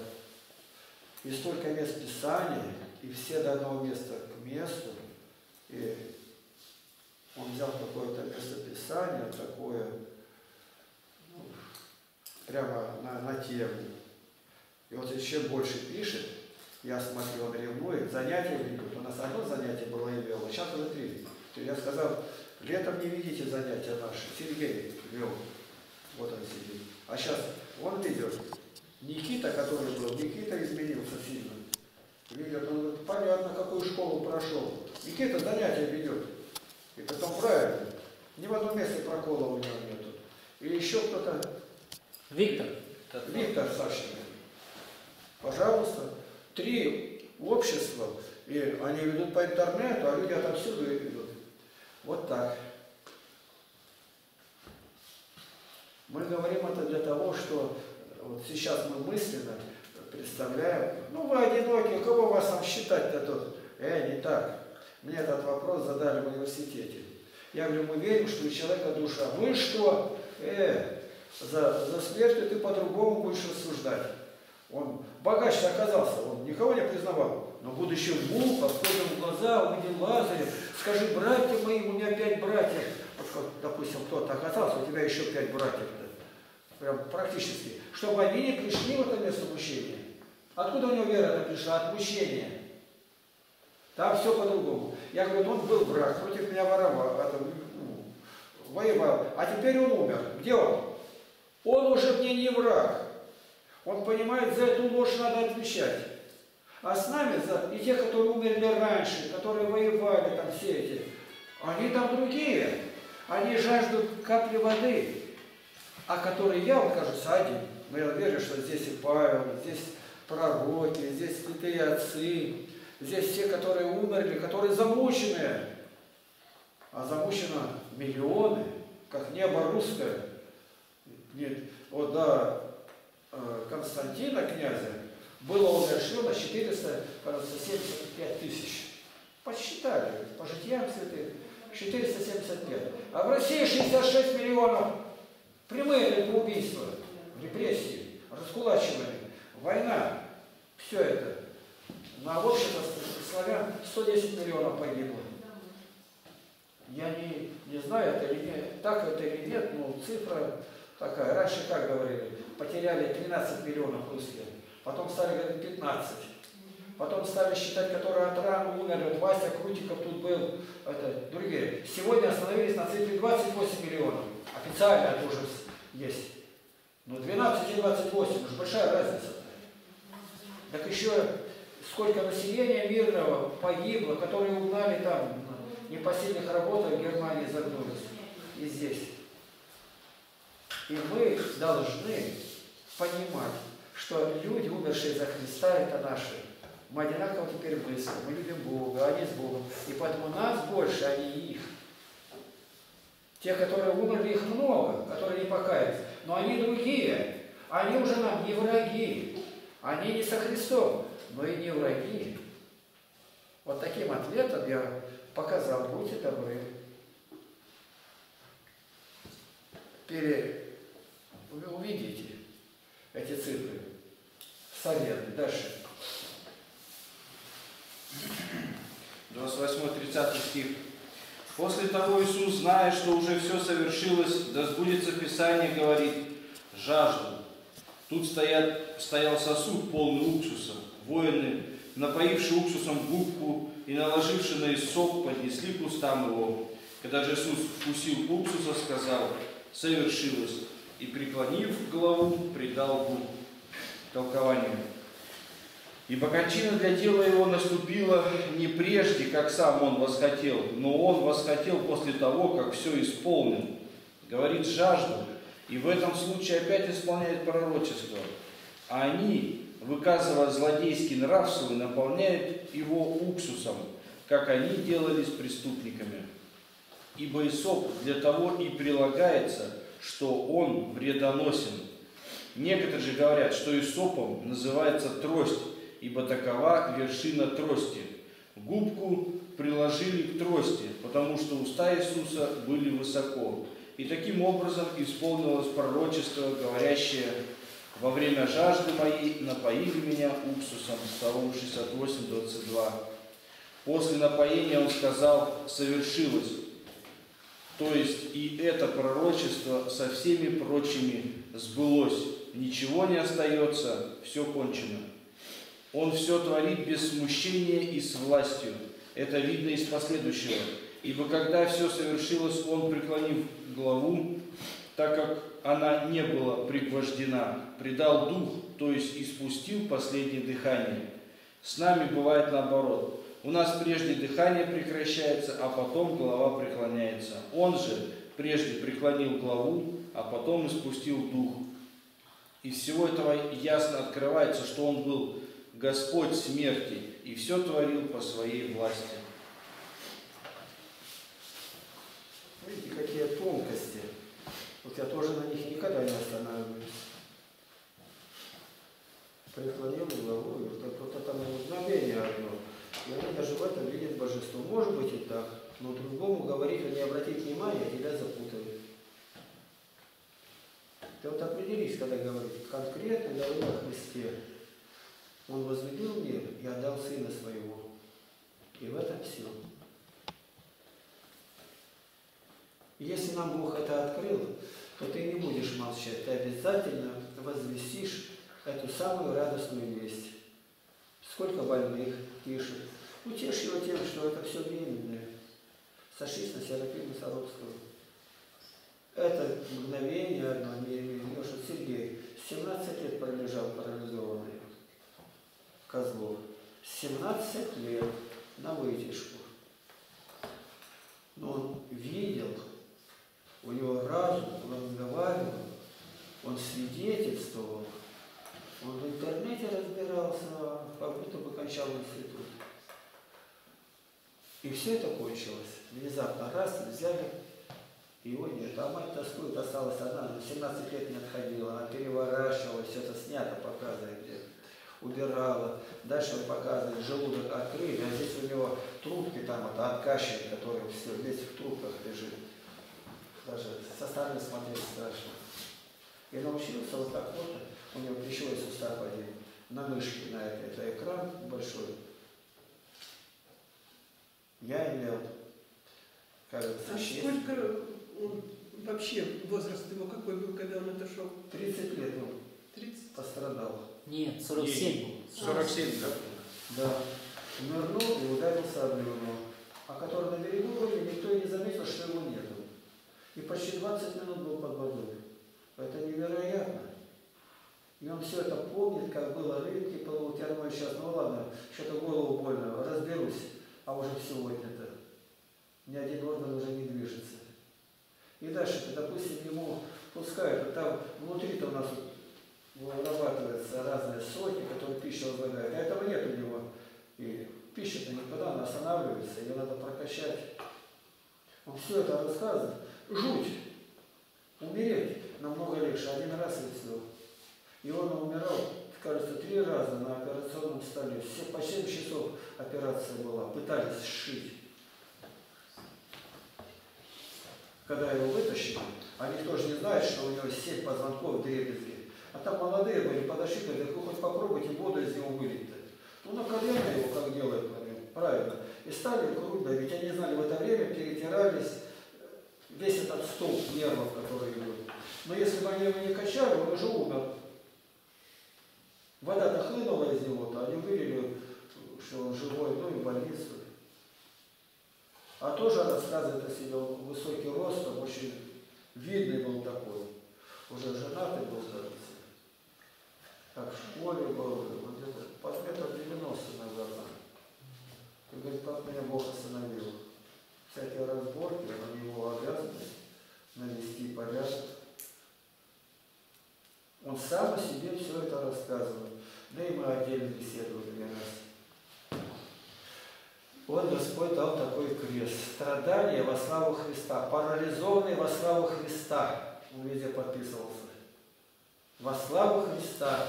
И столько мест Писания, и все до одного места к месту. И он взял какое-то местописание, такое, ну, прямо на тему. И вот чем больше пишет, я смотрю, он ревнует, занятия ведут. У нас одно занятие было и вел, а сейчас уже 3. Я сказал, летом не видите занятия наши. Сергей вел. Вот он сидит. А сейчас он ведет. Никита, который был, Никита изменился сильно. Ведет, он говорит, понятно, какую школу прошел. Никита занятия ведет. И потом правильно. Ни в одном месте прокола у него нету. И еще кто-то. Виктор. Виктор Савченко. Пожалуйста. 3 общества, и они ведут по интернету, а люди отовсюду ведут. Вот так. Мы говорим это для того, что вот сейчас мы мысленно представляем, ну вы одиноки, кого вас там считать-то тут? Не так. Мне этот вопрос задали в университете. Я говорю, мы верим, что у человека душа. Вы что? За смертью ты по-другому будешь рассуждать. Он богач оказался, он никого не признавал. Но будучи муха, входим в глаза, увидел Лазаря, скажи, братья мои, у меня 5 братьев. Вот, допустим, кто-то оказался, у тебя еще 5 братьев-то. Прям практически. Чтобы они не пришли в это место мучения. Откуда у него вера пришла? От мучения. Там все по-другому. Я говорю, он был враг, против меня воевал. А теперь он умер. Где он? Он уже мне не враг. Он понимает, за эту ложь надо отвечать. А с нами, и те, которые умерли раньше, которые воевали, там все эти, они там другие. Они жаждут капли воды, а которые я, вот кажется, один. Но я верю, что здесь и Павел, здесь пророки, здесь святые отцы, здесь те, которые умерли, которые замучены. А замучено миллионы, как небо русское. Нет, вот до Константина князя было умершлено 475 тысяч. Посчитали, по житиям святых, 475. А в России 66 миллионов. Прямые это убийства, репрессии, раскулачивание, война. Все это. На общество славян 110 миллионов погибло. Я не знаю, это или нет, так это или нет, но цифра такая. Раньше, как говорили, потеряли 13 миллионов русских, потом стали говорить 15. Потом стали считать, которые от ран умерли. Вот Вася Крутиков тут был, это, другие. Сегодня остановились на цифре 28 миллионов. Официально это уже есть. Но 12 и 28, уж большая разница. Так еще сколько населения мирного погибло, которые угнали там, непосильных работах в Германии загнулись. И здесь. И мы должны понимать, что люди, умершие за Христа, это наши. Мы одинаково теперь близко, мы любим Бога, они с Богом. И поэтому нас больше, а не их. Те, которые умерли, их много, которые не покаялись. Но они другие. Они уже нам не враги. Они не со Христом, но и не враги. Вот таким ответом я показал, будьте добры. Вы увидите эти цифры. Советы. Дальше. 28-30 стих. После того Иисус, зная, что уже все совершилось, да сбудется Писание, говорит: жажду. Тут стоял сосуд, полный уксуса. Воины, напоивши уксусом губку и наложивши на иссоп, поднесли к устам его. Когда же Иисус вкусил уксуса, сказал: совершилось. И, преклонив голову, предал Богу. Толкование. Ибо кончина для дела его наступила не прежде, как сам он восхотел, но он восхотел после того, как все исполнил. Говорит жажду, и в этом случае опять исполняет пророчество. А они, выказывая злодейский нрав свой, наполняют его уксусом, как они делали с преступниками. Ибо иссоп для того и прилагается, что он вредоносен. Некоторые же говорят, что иссопом называется трость, ибо такова вершина трости. Губку приложили к трости, потому что уста Иисуса были высоко. И таким образом исполнилось пророчество, говорящее: во время жажды моей напоили меня уксусом. Псалом 68:22. После напоения он сказал: совершилось. То есть и это пророчество со всеми прочими сбылось. Ничего не остается, все кончено. Он все творит без смущения и с властью. Это видно из последующего. Ибо когда все совершилось, он, преклонив главу, так как она не была пригвождена, придал дух, то есть испустил последнее дыхание. С нами бывает наоборот. У нас прежде дыхание прекращается, а потом голова преклоняется. Он же прежде преклонил главу, а потом испустил дух. Из всего этого ясно открывается, что он был Господь смерти и все творил по своей власти. Видите, какие тонкости. Вот я тоже на них никогда не останавливаюсь. Преклонил главу, и вот это мгновение одно. И они даже в этом видят божество. Может быть и так, но другому говорить, а не обратить внимание, тебя запутают. Ты вот определись, когда говорить конкретно, говорю о Христе. Он возлюбил мир и отдал Сына Своего. И в этом все. И если нам Бог это открыл, то ты не будешь молчать. Ты обязательно возвестишь эту самую радостную весть. Сколько больных тишит. Утешь его тем, что это все временное. Сошлись на Серафима Саровского. Это мгновение одно, Леша Сергей 17 лет пролежал парализованный. Козлов. 17 лет на вытяжку. Но он видел, у него разум, он разговаривал, он свидетельствовал, он в интернете разбирался, как будто бы кончал институт. И все это кончилось. Внезапно раз, взяли, и его нет. А мать тоскует, осталась одна, но 17 лет не отходила, она переворачивала, все это снято, показывает где. Убирала. Дальше он показывает, желудок открыт, а здесь у него трубки там, это от каши, который все весь в трубках лежит. Даже со стороны смотреть страшно. И научился вот так вот, у него плечевой сустав один, на мышке, на это экран большой. Я имел, кажется, 6. Сколько он вообще, возраст его какой был, когда он отошел? 30 лет он 30? пострадал. Нет, 47 был. 47, да? Да. Нырнул и ударился об бревно. А который на берегу были, никто и не заметил, что его нету. И почти 20 минут был под водой. Это невероятно. И он все это помнит, как было рыбки, плывут. Я думаю, сейчас, ну ладно, что-то голову больно, разберусь. А уже сегодня-то ни один орган уже не движется. И дальше, допустим, ему пускают, там внутри-то у нас вырабатываются разные соки, которые пищу возлагают. А этого нет у него. И пища-то никуда, она останавливается, ее надо прокачать. Он все это рассказывает. Жуть! Умереть намного легче. Один раз и все. И он умирал, кажется, 3 раза на операционном столе. Все по 7 часов операция была. Пытались сшить. Когда его вытащили, а никто же не знает, что у него 7 позвонков дребезги. А там молодые были, подошли, говорят, вы хоть попробуйте воду из него вылить-то. Ну, на колено его, как делают, правильно. И стали грудь давить. Они знали, в это время перетирались весь этот столб нервов, который идет. Но если бы они его не качали, он уже умер. Вода-то хлынула из него-то, они вылили, что он живой, ну и в больницу. А тоже рассказывает о себе, он высокий ростом, очень видный был такой. Уже женатый был, кажется. Так, в школе был, вот где-то под метров 90, наверное. И говорит, как меня Бог остановил. Всякие разборки, на него обязанность навести порядок. Он сам о себе все это рассказывает. Да и мы отдельно беседовали не раз. Вот Господь дал такой крест. Страдания во славу Христа. Парализованный во славу Христа. Он везде подписывался. Во славу Христа.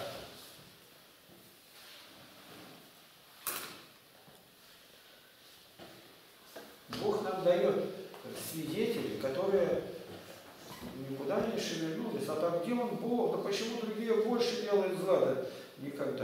Бог нам дает свидетелей, которые никуда не шевельнулись. А там, где он Бог? Да почему другие больше делают зла? Да никогда.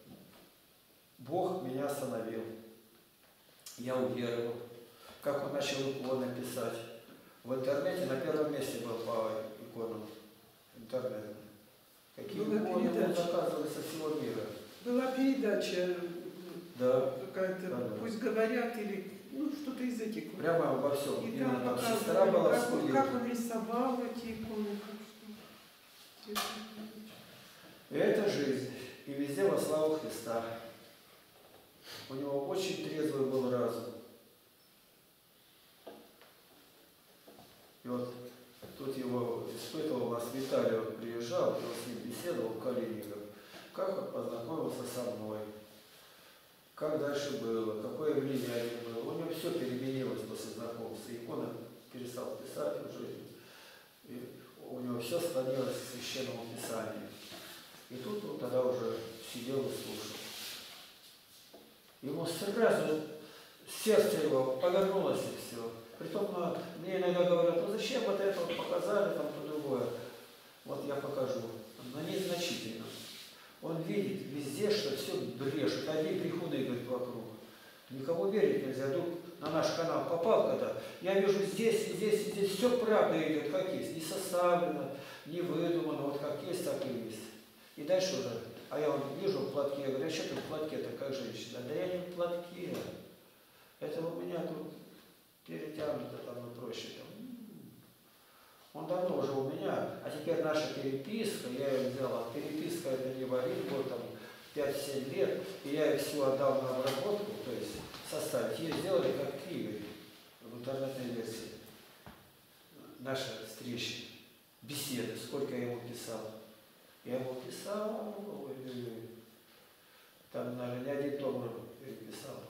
Бог меня остановил. Я уверовал. Как он начал иконы писать. В интернете на первом месте был по иконам. Интернет. Какие иконы он заказывал со всего мира. Была передача Да. какая-то, Да. пусть говорят, или ну, что-то из этих. Прямо во всем. И Именно там там сестра была в показывали, студии. как он рисовал эти иконы. Как что. И это жизнь. И везде во славу Христа. У него очень трезвый был разум. И вот тут его испытывал, у нас Виталий вот приезжал, я с ним беседовал в Калининов. Как он познакомился со мной. Как дальше было, какое влияние было. У него все переменилось после знакомства. Икона перестал писать уже. И у него все склонилось к священному писанию. И тут он тогда уже сидел и слушал. Ему сразу сердце его повернулось и все. Притом мне иногда говорят, ну зачем вот это вот показали, там то другое. Вот я покажу. Но незначительно. Он видит везде, что все брешет. Одни приходы идут вокруг. Никому верить нельзя. Вдруг на наш канал попал когда. Я вижу здесь, и здесь, и здесь. Все правда идет, как есть. Не составлено, не выдумано. Вот как есть, так и есть. И дальше уже. А я вот вижу в платке. Я говорю, а что ты в платке-то как женщина? Да я не в платке. Это у меня тут перетянуто там и проще. Там. Он давно уже у меня, а теперь наша переписка, я ее взял, а переписка это не в один год, там, 5-7 лет, и я их всю отдал на обработку, то есть составить. Ее сделали как книгой в интернетной версии. Наша встреча, беседы, сколько я ему писал. Я ему писал, там, наверное, не один том писал.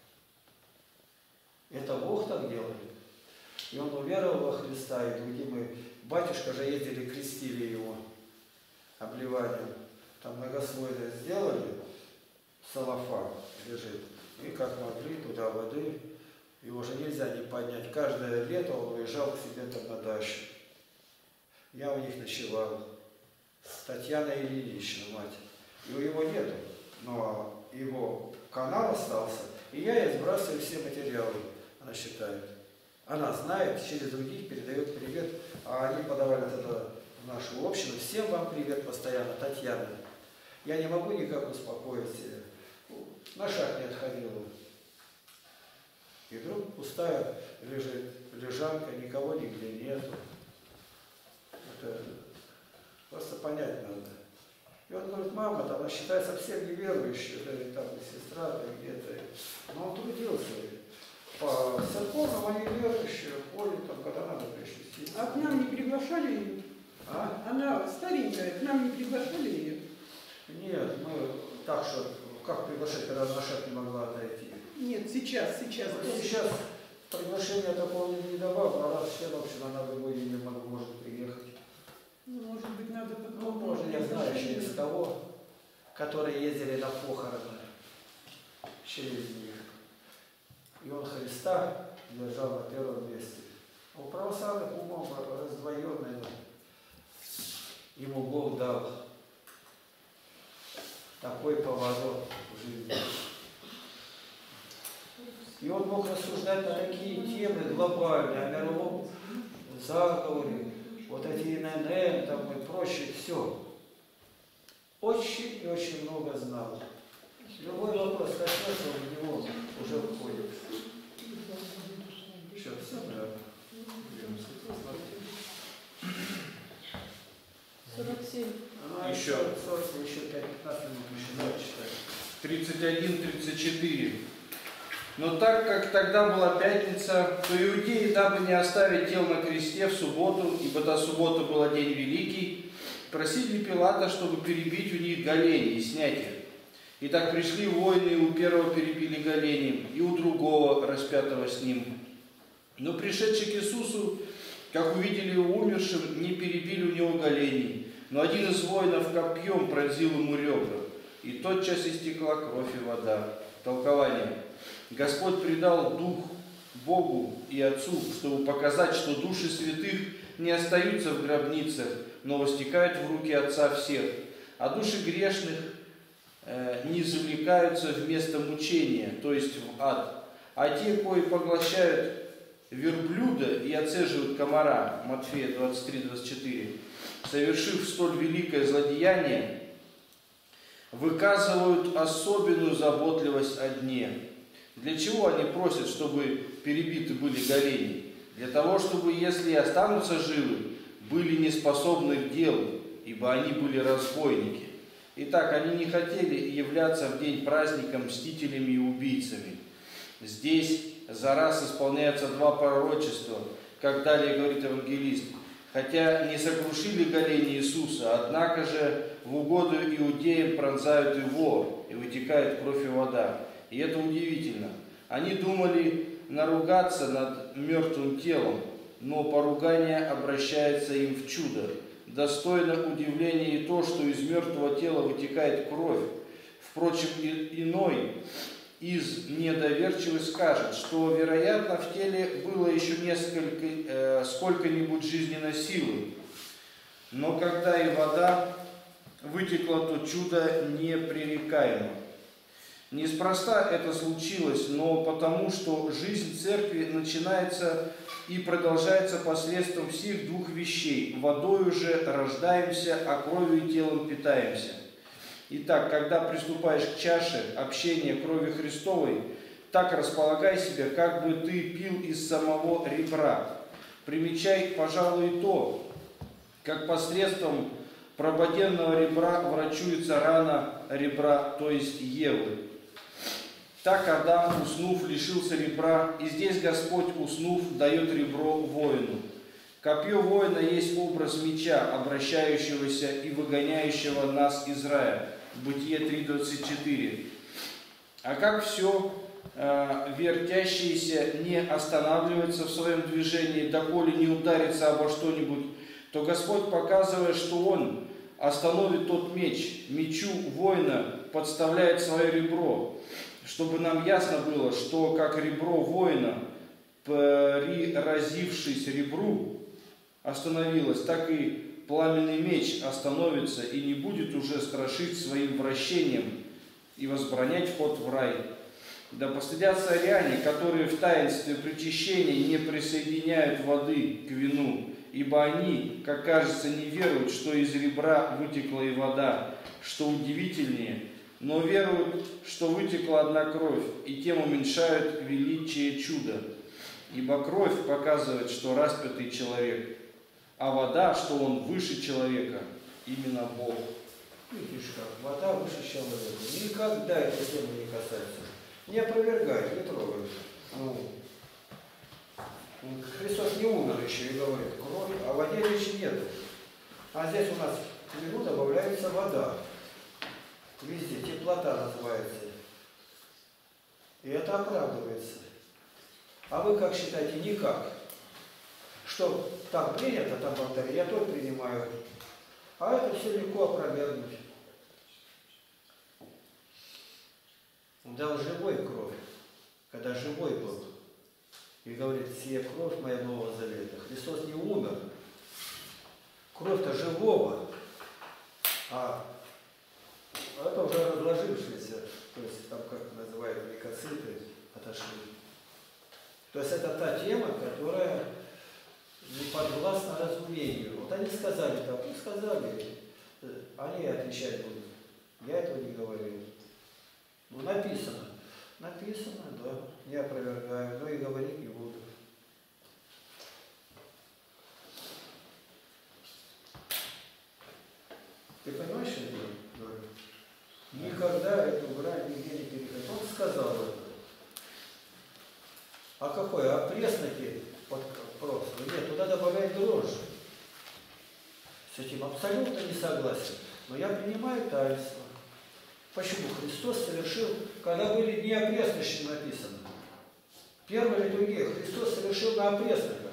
Это Бог так делает. И он уверовал во Христа, и другие мы, батюшка же ездили, крестили его обливанием. Там многослойное сделали, салафан лежит, и как могли, туда воды, его же нельзя не поднять. Каждое лето он уезжал к себе там на дачу. Я у них ночевал. Татьяна Ильинична, мать. И у него нету, но его канал остался, и я ей сбрасываю все материалы, она считает. Она знает, через других передает привет, а они подавали тогда в нашу общину. Всем вам привет постоянно, Татьяна. Я не могу никак успокоить себя. На шаг не отходила. И вдруг пустая лежит лежанка, никого нигде нету. Это просто понять надо. И он говорит, мама, там, она считает совсем неверующей, да, и там и сестра, да, где-то. Но он трудился. По церковному они верующие, ходят там, когда надо пришли. А к нам не приглашали ее? А? Она старенькая, к нам не приглашали ее? Нет, мы так что, как приглашать, когда на шаг не могла отойти? Нет, сейчас. Вот сейчас приглашение такого не добавил, а раз член общины, она в любой день может приехать. Ну, может быть, надо Ну, можно, я знаю через кого, которые ездили на похороны, через них. И он Христа держал на первом месте. А у православных умом раздвоенный, ему Бог дал такой поворот в жизни. И он мог рассуждать на такие темы глобальные, о мировом заговоре, вот эти ИНН там и прочее, все. Очень и очень много знал. Любой вопрос коснется, в него уже входит. Все, наверное. 47. Еще. 40, еще 5-15 минут еще надо читать. 31-34. Но так как тогда была пятница, то иудеи, дабы не оставить тел на кресте в субботу, ибо та суббота была день великий, просили Пилата, чтобы перебить у них голени и снять их. И так пришли воины, и у первого перебили голени, и у другого, распятого с ним. Но пришедшие к Иисусу, как увидели его умершим, не перебили у него голеней. Но один из воинов копьем пронзил ему ребра, и тотчас истекла кровь и вода. Толкование. Господь предал дух Богу и Отцу, чтобы показать, что души святых не остаются в гробницах, но востекают в руки Отца всех, а души грешных не завлекаются в место мучения, то есть в ад. А те, кои поглощают верблюда и оцеживают комара, Матфея 23-24, совершив столь великое злодеяние, выказывают особенную заботливость о дне. Для чего они просят, чтобы перебиты были голени? Для того, чтобы, если и останутся живы, были неспособны к делу, ибо они были разбойники. Итак, они не хотели являться в день праздника мстителями и убийцами. Здесь за раз исполняются два пророчества, как далее говорит евангелист. Хотя не сокрушили голени Иисуса, однако же в угоду иудеям пронзают его, и вытекает кровь и вода. И это удивительно. Они думали наругаться над мертвым телом, но поругание обращается им в чудо. Достойно удивления и то, что из мертвого тела вытекает кровь. Впрочем, иной из недоверчивых скажет, что, вероятно, в теле было еще сколько-нибудь жизненной силы. Но когда и вода вытекла, то чудо непререкаемо. Неспроста это случилось, но потому, что жизнь церкви начинается и продолжается посредством всех двух вещей. Водою же рождаемся, а кровью и телом питаемся. Итак, когда приступаешь к чаше общения крови Христовой, так располагай себя, как бы ты пил из самого ребра. Примечай, пожалуй, то, как посредством прободенного ребра врачуется рана ребра, то есть Евы. Так Адам, уснув, лишился ребра, и здесь Господь, уснув, дает ребро воину. Копье воина есть образ меча, обращающегося и выгоняющего нас из рая. Бытие 3:24. А как все вертящееся не останавливается в своем движении, доколе не ударится обо что-нибудь, то Господь показывает, что Он остановит тот меч, мечу воина подставляет свое ребро, чтобы нам ясно было, что как ребро воина, приразившись ребру, остановилось, так и пламенный меч остановится и не будет уже страшить своим вращением и возбранять вход в рай. Да постыдятся ариане, которые в таинстве причащения не присоединяют воды к вину, ибо они, как кажется, не веруют, что из ребра вытекла и вода, что удивительнее, но веруют, что вытекла одна кровь, и тем уменьшают величие чуда. Ибо кровь показывает, что распятый человек, а вода, что он выше человека, именно Бог. Видишь как, вода выше человека. Никогда эта тема не касается. Не опровергает, не трогает. Христос не умер еще и говорит, кровь, а в воде речи нет. А здесь у нас к вину добавляется вода. Везде, теплота называется. И это оправдывается. А вы как считаете? Никак. Что там принято, там повторяю, я тоже принимаю. А это все легко опровергнуть. Он дал живой кровь, когда живой был. И говорит, сия кровь моя Нового Завета. Христос не умер. Кровь-то живого. А это уже разложившееся, то есть там, как называют, лейкоциты, отошли. То есть это та тема, которая не подвластна разумению. Вот они сказали так, и сказали, они отвечать будут. Я этого не говорил. Ну, написано. Написано, да, не опровергаю, но и говорить не буду. Ты понимаешь, что я говорю? Никогда эту грань нигде не переходит. Он сказал это. А какой? А пресноки под просто? Нет, туда добавляют дрожжи. С этим абсолютно не согласен. Но я принимаю таинство. Почему? Христос совершил, когда были дни опреснощи написано. Первая литургия Христос совершил на опресноках.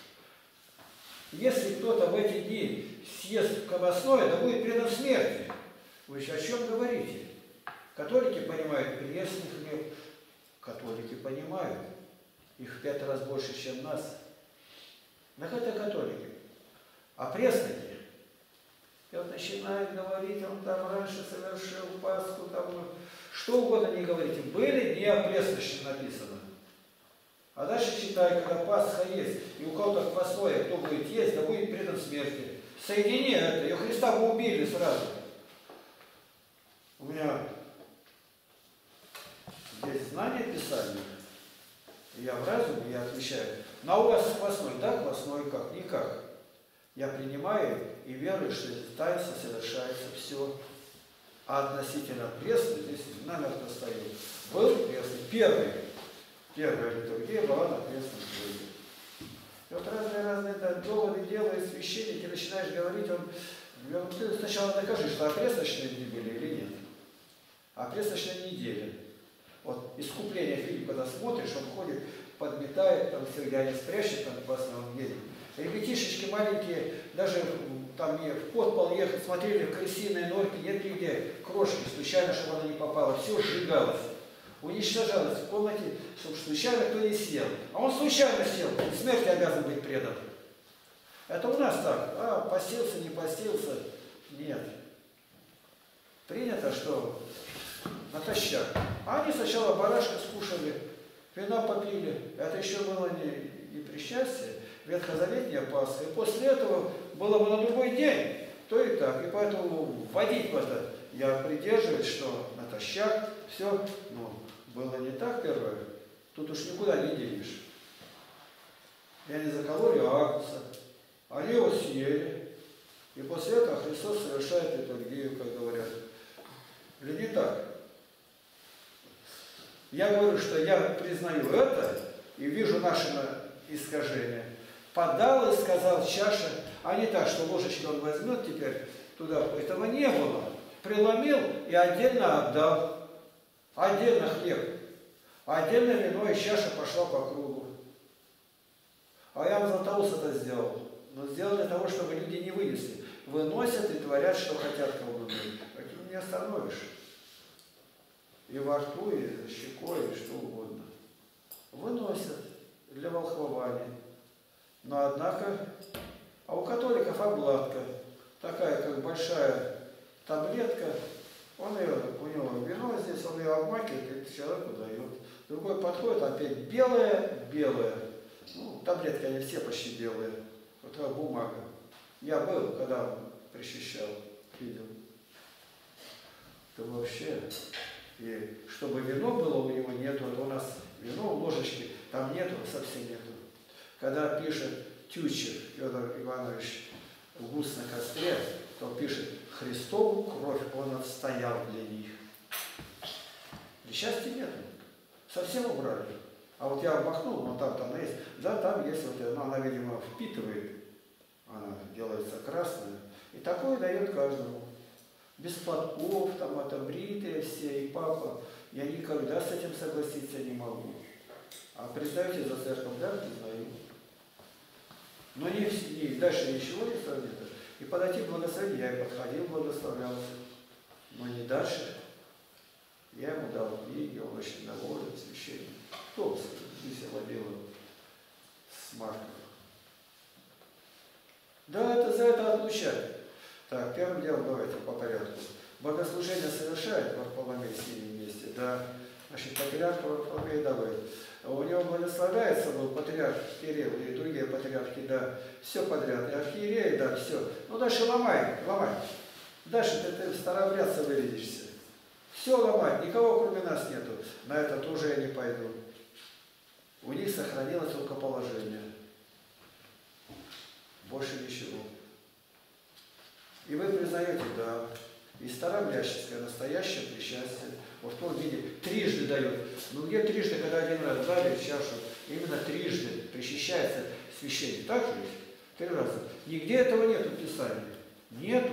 Если кто-то в эти дни съест колосное, то будет предан смерти. Вы еще о чем говорите? Католики понимают пресный хлеб. Католики понимают. Их в 5 раз больше, чем нас. Так это католики. А пресноки? И вот начинает говорить, он там раньше совершил Пасху, там, что угодно не говорите. Были дни опреснощи написано. А дальше читаю, когда Пасха есть, и у кого-то квасное, кто будет есть, да будет предан смерти. Соедини это, и Христа бы убили сразу. У меня здесь знание Писания, я в разуме, я отвечаю. Но у вас квасной, да, квасной как? Никак. Я принимаю и верую, что таинство совершается все. А относительно пресны, здесь намертво стою. Был пресный. Первая литургия была на пресном хлебе. И вот разные доводы делают священники, начинаешь говорить, он ты сначала докажи, что опресночные дни были или нет. Опресночные недели. Вот искупление фильм, когда смотришь, он ходит, подметает, там все, где они спрячут, там в основном едет. Ребятишечки маленькие, даже там не в подпол ехать, смотрели в крысиные норки, нет нигде крошки, случайно, чтобы она не попала, все сжигалось, уничтожалось в комнате, чтобы случайно кто не съел. А он случайно съел, смерти обязан быть предан. Это у нас так, постился, не постился, нет. Принято, что натощак. А они сначала барашка скушали, вина попили, это еще было не причастие, ветхозаветняя Пасха. И после этого было бы на другой день, то и так. И поэтому вводить в это я придерживаюсь, что натощак все, было не так первое, тут уж никуда не денешь. Я не закололи Агнца, они его съели. И после этого Христос совершает литургию, как говорят. Или не так? Я говорю, что я признаю это и вижу наше искажение. Подал и сказал чаша, а не так, что ложечку он возьмет теперь туда. Этого не было. Преломил и отдельно отдал. Отдельно хлеб. Отдельно вино, и чаша пошла по кругу. А Иоанн Златоуст это сделал. Но сделал для того, чтобы люди не вынесли. Выносят и творят, что хотят колдуны. Таким не остановишь. И во рту, и за щекой, и что угодно. Выносят для волхвования. Но однако, а у католиков обладка, такая как большая таблетка, он ее, у него вино здесь, он ее обмакивает и человеку дает. Другой подходит, опять белая. Ну, таблетки они все почти белые. Вот такая бумага. Я был, когда причащал, видел. Это вообще. И чтобы вино было у него нету, это у нас вино в ложечке, там нету, совсем нету. Когда пишет Тютчев Федор Иванович «Гусь на костре», то пишет «Христову кровь он отстоял для них». И счастья нету. Совсем убрали. А вот я обмахнул, но там есть. Да, там есть вот она, видимо, впитывает. Она делается красная. И такое дает каждому. Без платков, там это бритые все, и папа. Я никогда с этим согласиться не могу. А признаете за церковь, да, признаю. Но дальше ничего не сравнится. И подойти к благословению, я и подходил, благословлялся. Но не дальше. Я ему дал книги, он очень доволен, священник. Кто Дуся ловила с Марком? Да, это за это отлучать. Так, первым делом давайте по порядку. Богослужение совершает Варфоломей с ними вместе, да. Значит, патриарх Варфоломей давай. У него благословляется был патриарх Кирилл и другие патриархи, да. Все подряд. И архиереи, да, все. Ну дальше ломай. Дальше ты в старообрядце вырядишься. Все ломать, никого кроме нас нету. На это тоже я не пойду. У них сохранилось рукоположение. Больше ничего. И вы признаете, да, и старообрядческое, настоящее причастие. Вот в том виде трижды дает. Ну где трижды, когда один раз дали чашу, именно трижды причащается священник. Так же ведь? 3 раза. Нигде этого нету в Писании. Нету.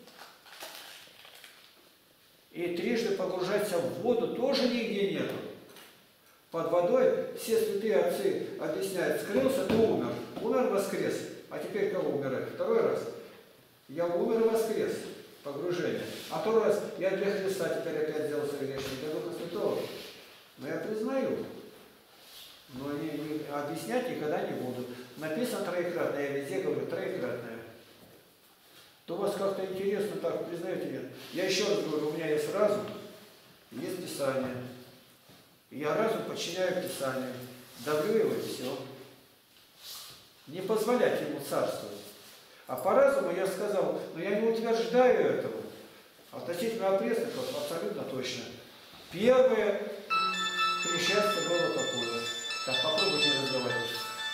И трижды погружаться в воду тоже нигде нету. Под водой все святые отцы объясняют, скрылся, то умер. Умер, воскрес. А теперь кого умирает? 2 раз. Я умер и воскрес. Погружение. А 2 раз я для Христа теперь опять сделался грешным, для Духа Святого. Но я признаю. Но объяснять никогда не буду. Написано 3-кратное, я везде говорю 3-кратное. То у вас как-то интересно так, признаете, нет? Я еще раз говорю, у меня есть разум, есть Писание. И я разум подчиняю Писанию. Давлю его и все. Не позволять ему царствовать. А по разуму я сказал, но я не утверждаю этого. Относительно опресноков абсолютно точно. Первое причастие было такое. Так, попробуйте разговаривать.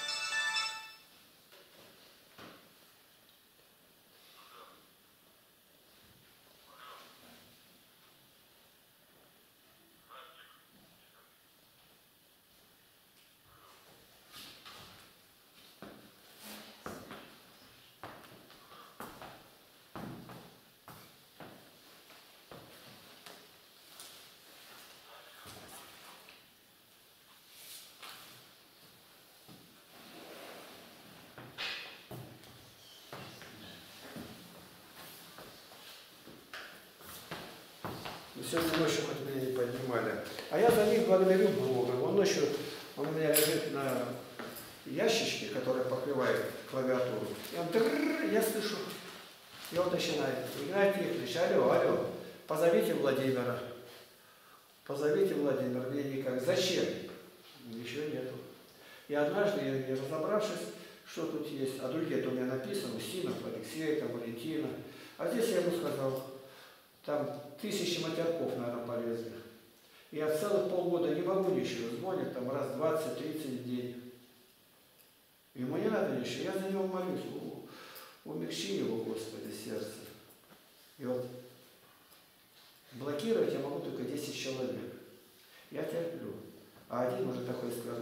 Сегодня ночью хоть меня не поднимали. А я за них благодарю Бога. Он ночью, он у меня лежит на ящичке, который покрывает клавиатуру. И он я слышу. И он начинает. Игнатий Тихонович, алло, позовите Владимира. Позовите Владимира. Мне никак. Зачем? Ничего нету. И однажды, я не разобравшись, что тут есть, а другие-то у меня написано, Синов, Алексей, там, Валентина. А здесь я ему сказал, там 1000 матерков, наверное, полезных. Я целых полгода не могу ничего. Звонят там раз 20-30 в день. Ему не надо ничего. Я за него молюсь. Умягчи его, Господи, сердце.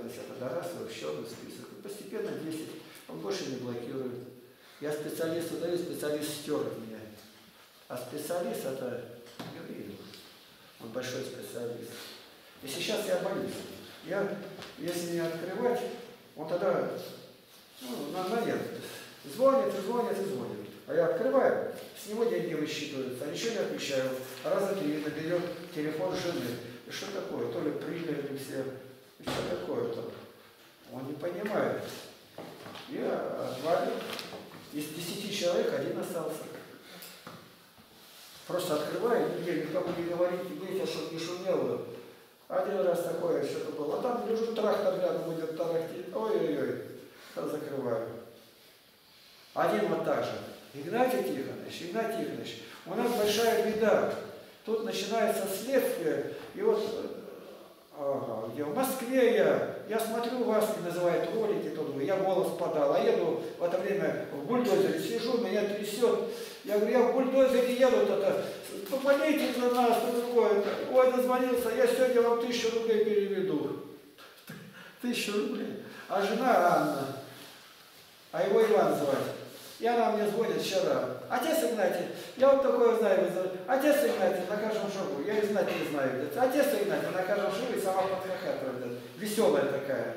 есть это до раз в черный список. И постепенно 10, он больше не блокирует. Я специалисту даю, специалист стер меня. А специалист это Гавриил. Он большой специалист. И сейчас я боюсь. Если не открывать, он тогда на нет. Звонит. А я открываю, с него деньги высчитываются, а ничего не отвечаю. Раза 3 наберет телефон жены. И что такое? То ли приняли все. И что такое-то? Он не понимает. Я отвалил. Из 10 человек 1 остался. Просто открываю, нигде никому не говорите, видите, чтобы не шумело. 1 раз такое что-то было. А там лежу, трактор рядом будет тарахтеть. Ой-ой-ой. Закрываю. 1 вот так же. Игнатий Тихонович, у нас большая беда. Тут начинается следствие. И вот где в Москве я смотрю, вас не называют ролики, то думаю, я голос подал, а еду в это время в бульдозере, сижу, меня трясет. Я говорю, я в бульдозере еду, помолитесь за нас, что такое-то. Ой, дозвонился, я сегодня вам 1000 рублей переведу. 1000 рублей. А жена Анна, а его Иван звать. И она мне звонит вчера. Отец Игнатий, я вот такое знаю. Отец Игнатий, на каждом шагу. Я и знать не знаю. Отец Игнатий, на каждом шагу и сама подхахатывает. Веселая такая.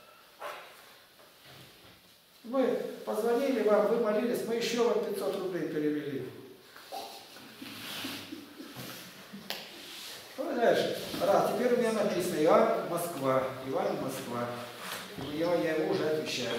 Мы позвонили вам, вы молились, мы еще вам 500 рублей перевели. Знаешь, теперь у меня написано Иван Москва. Я ему уже отвечаю.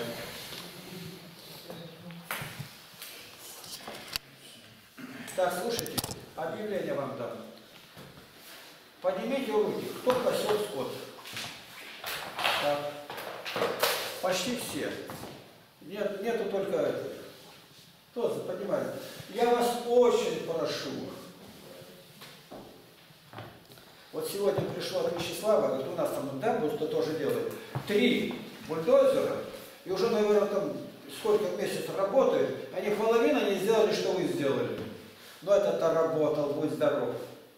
Так, слушайте, объявление вам дам. Поднимите руки, кто пасет скот. Так. Почти все. Нету только... Кто поднимает? Я вас очень прошу. Вот сегодня пришло от Вячеслава, говорит, у нас там, да, кто тоже делает, 3 бульдозера, и уже, наверное, там сколько месяцев работают, они половину не сделали, что вы сделали. Но этот-то работал, будь здоров.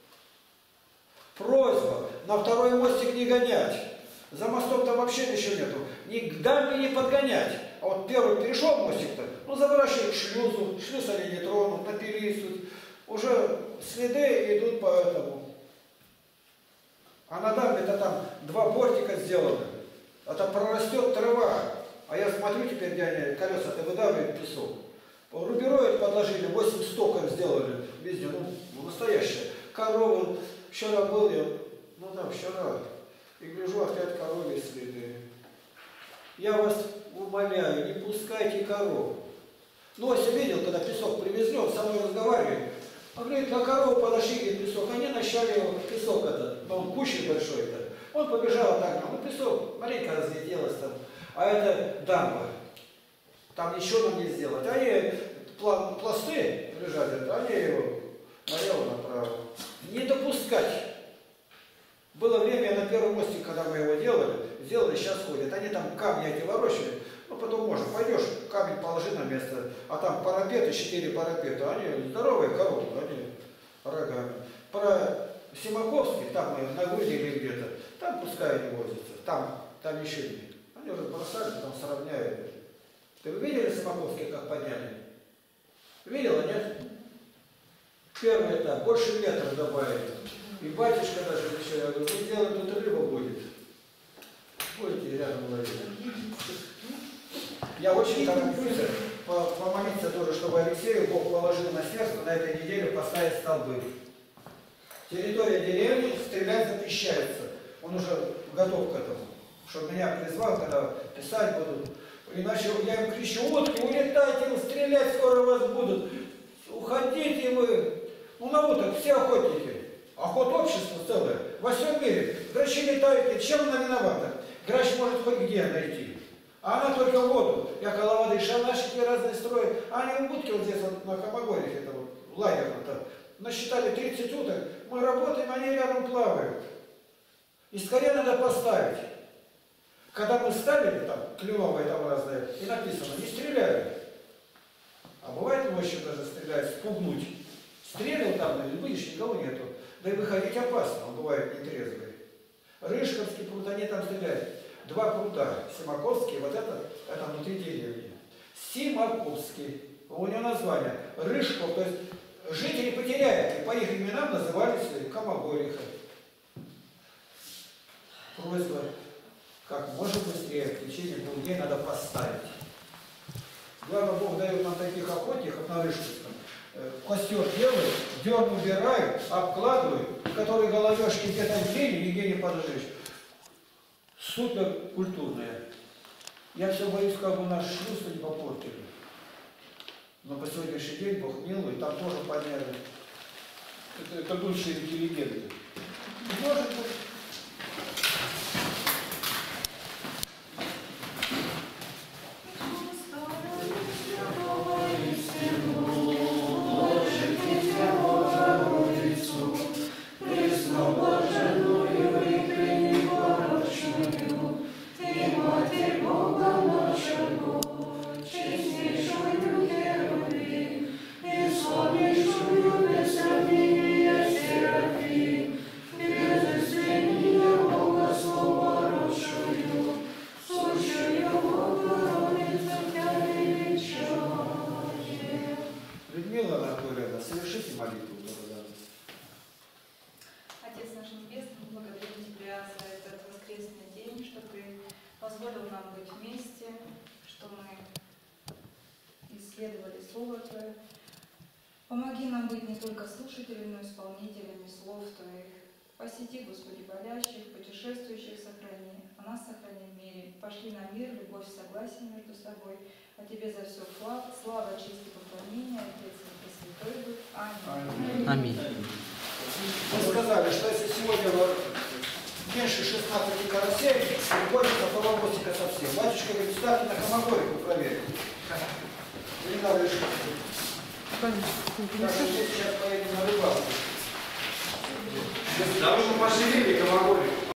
Просьба на 2-й мостик не гонять. За мостом там вообще ничего нету. Ни к дамбе не подгонять. А вот первый перешел мостик-то, заворачивают шлюзу, шлюз они не тронут, напились тут. Уже следы идут по этому. А на дамбе-то там 2 бортика сделаны. А там прорастет трава. А я смотрю теперь, где они колеса-то выдавливают песок. Рубероид подложили, 8 стоков сделали везде, настоящее. Коровы, вчера был я, вчера, и гляжу, опять коровьи следы. Я вас умоляю, не пускайте коров. Ося видел, когда песок привезли, он со мной разговаривает. Он говорит, на корову подошли песок, они начали песок этот, он кучер большой-то. Он побежал так, песок, маленько разлетелось там, а это дамба. Там ничего нам не сделать. Они пласты лежат, они его налево-направо. Не допускать. Было время на первом мостике, когда мы его сделали, сейчас ходят. Они там камни эти ворочали. Потом можно, пойдешь, камень положи на место, а там парапеты, 4 парапета, они здоровые коровы, они рогами. Про Симаковский, там мы на Гуде где-то, там пускай они возятся, там еще нет. Они разбросали, там сравняют. Ты видели Симаковский, как подняли? Видела, нет? Первый этап, больше метра добавили. И батюшка даже решил, я говорю, вы сделаем, тут рыба будет. Будете рядом ловить. Я очень тороплюсь помолиться тоже, чтобы Алексею Бог положил на сердце на этой неделе поставить столбы. Территория деревни стрелять запрещается. Он уже готов к этому. Чтобы меня призвал, когда писать будут. Иначе я им кричу, утки, улетайте, стрелять скоро вас будут. Уходите вы. На уток все охотники. Охотобщество целое. Во всем мире. Грачи летают, чем она виновата? Грач может хоть где найти. А она только в воду. Я около воды шалашики разные строят. А они утки вот здесь вот на Камагоре, это вот лагерно-то. Насчитали 30 уток. Мы работаем, они рядом плавают. И скорее надо поставить. Когда мы ставили, там, клювовые там разные, и написано, не стреляют. А бывает ночью даже стреляют, спугнуть. Стрелял там, видишь, никого нету. Да и выходить опасно, он бывает нетрезвый. Рыжковский пруд, они там стреляют. два пруда. Симаковский, вот это внутри деревни. Симаковский. У него название. Рыжков, то есть жители Потеряевки по их именам назывались Комогориха. Просьба, как можно быстрее, в течение 2 дней надо поставить. Главное, Бог дает нам таких охотников на Рыжковском. Костер делают, дерн убирают, обкладывают, которые головешки где-то в глине, нигде не поджечь. Супер культурные. Я все боюсь, как бы наш шлюз не попортили. Но по сегодняшний день Бог милует, там тоже подняли. Это бывшие легенды. Может быть. Совершите молитву благодарности. Отец наш Небесный, мы благодарим Тебя за этот воскресный день, что Ты позволил нам быть вместе, что мы исследовали Слово Твое. Помоги нам быть не только слушателями, но и исполнителями слов Твоих. Посети, Господи, болящих, путешествующих сохрани, а нас сохрани в мире. Пошли на мир, любовь, согласие между собой. А Тебе за все слава, честь и поклонение, Отец и Пресвятой Дух. Аминь. Аминь. Мы сказали, что если сегодня меньше 16 карасей, приходится половосика совсем. Батюшка говорит, ставьте на Комогорику проверить. Не надо решить. Так что мы сейчас поедем на рыбалку. Да вы же пожалели Комогорику.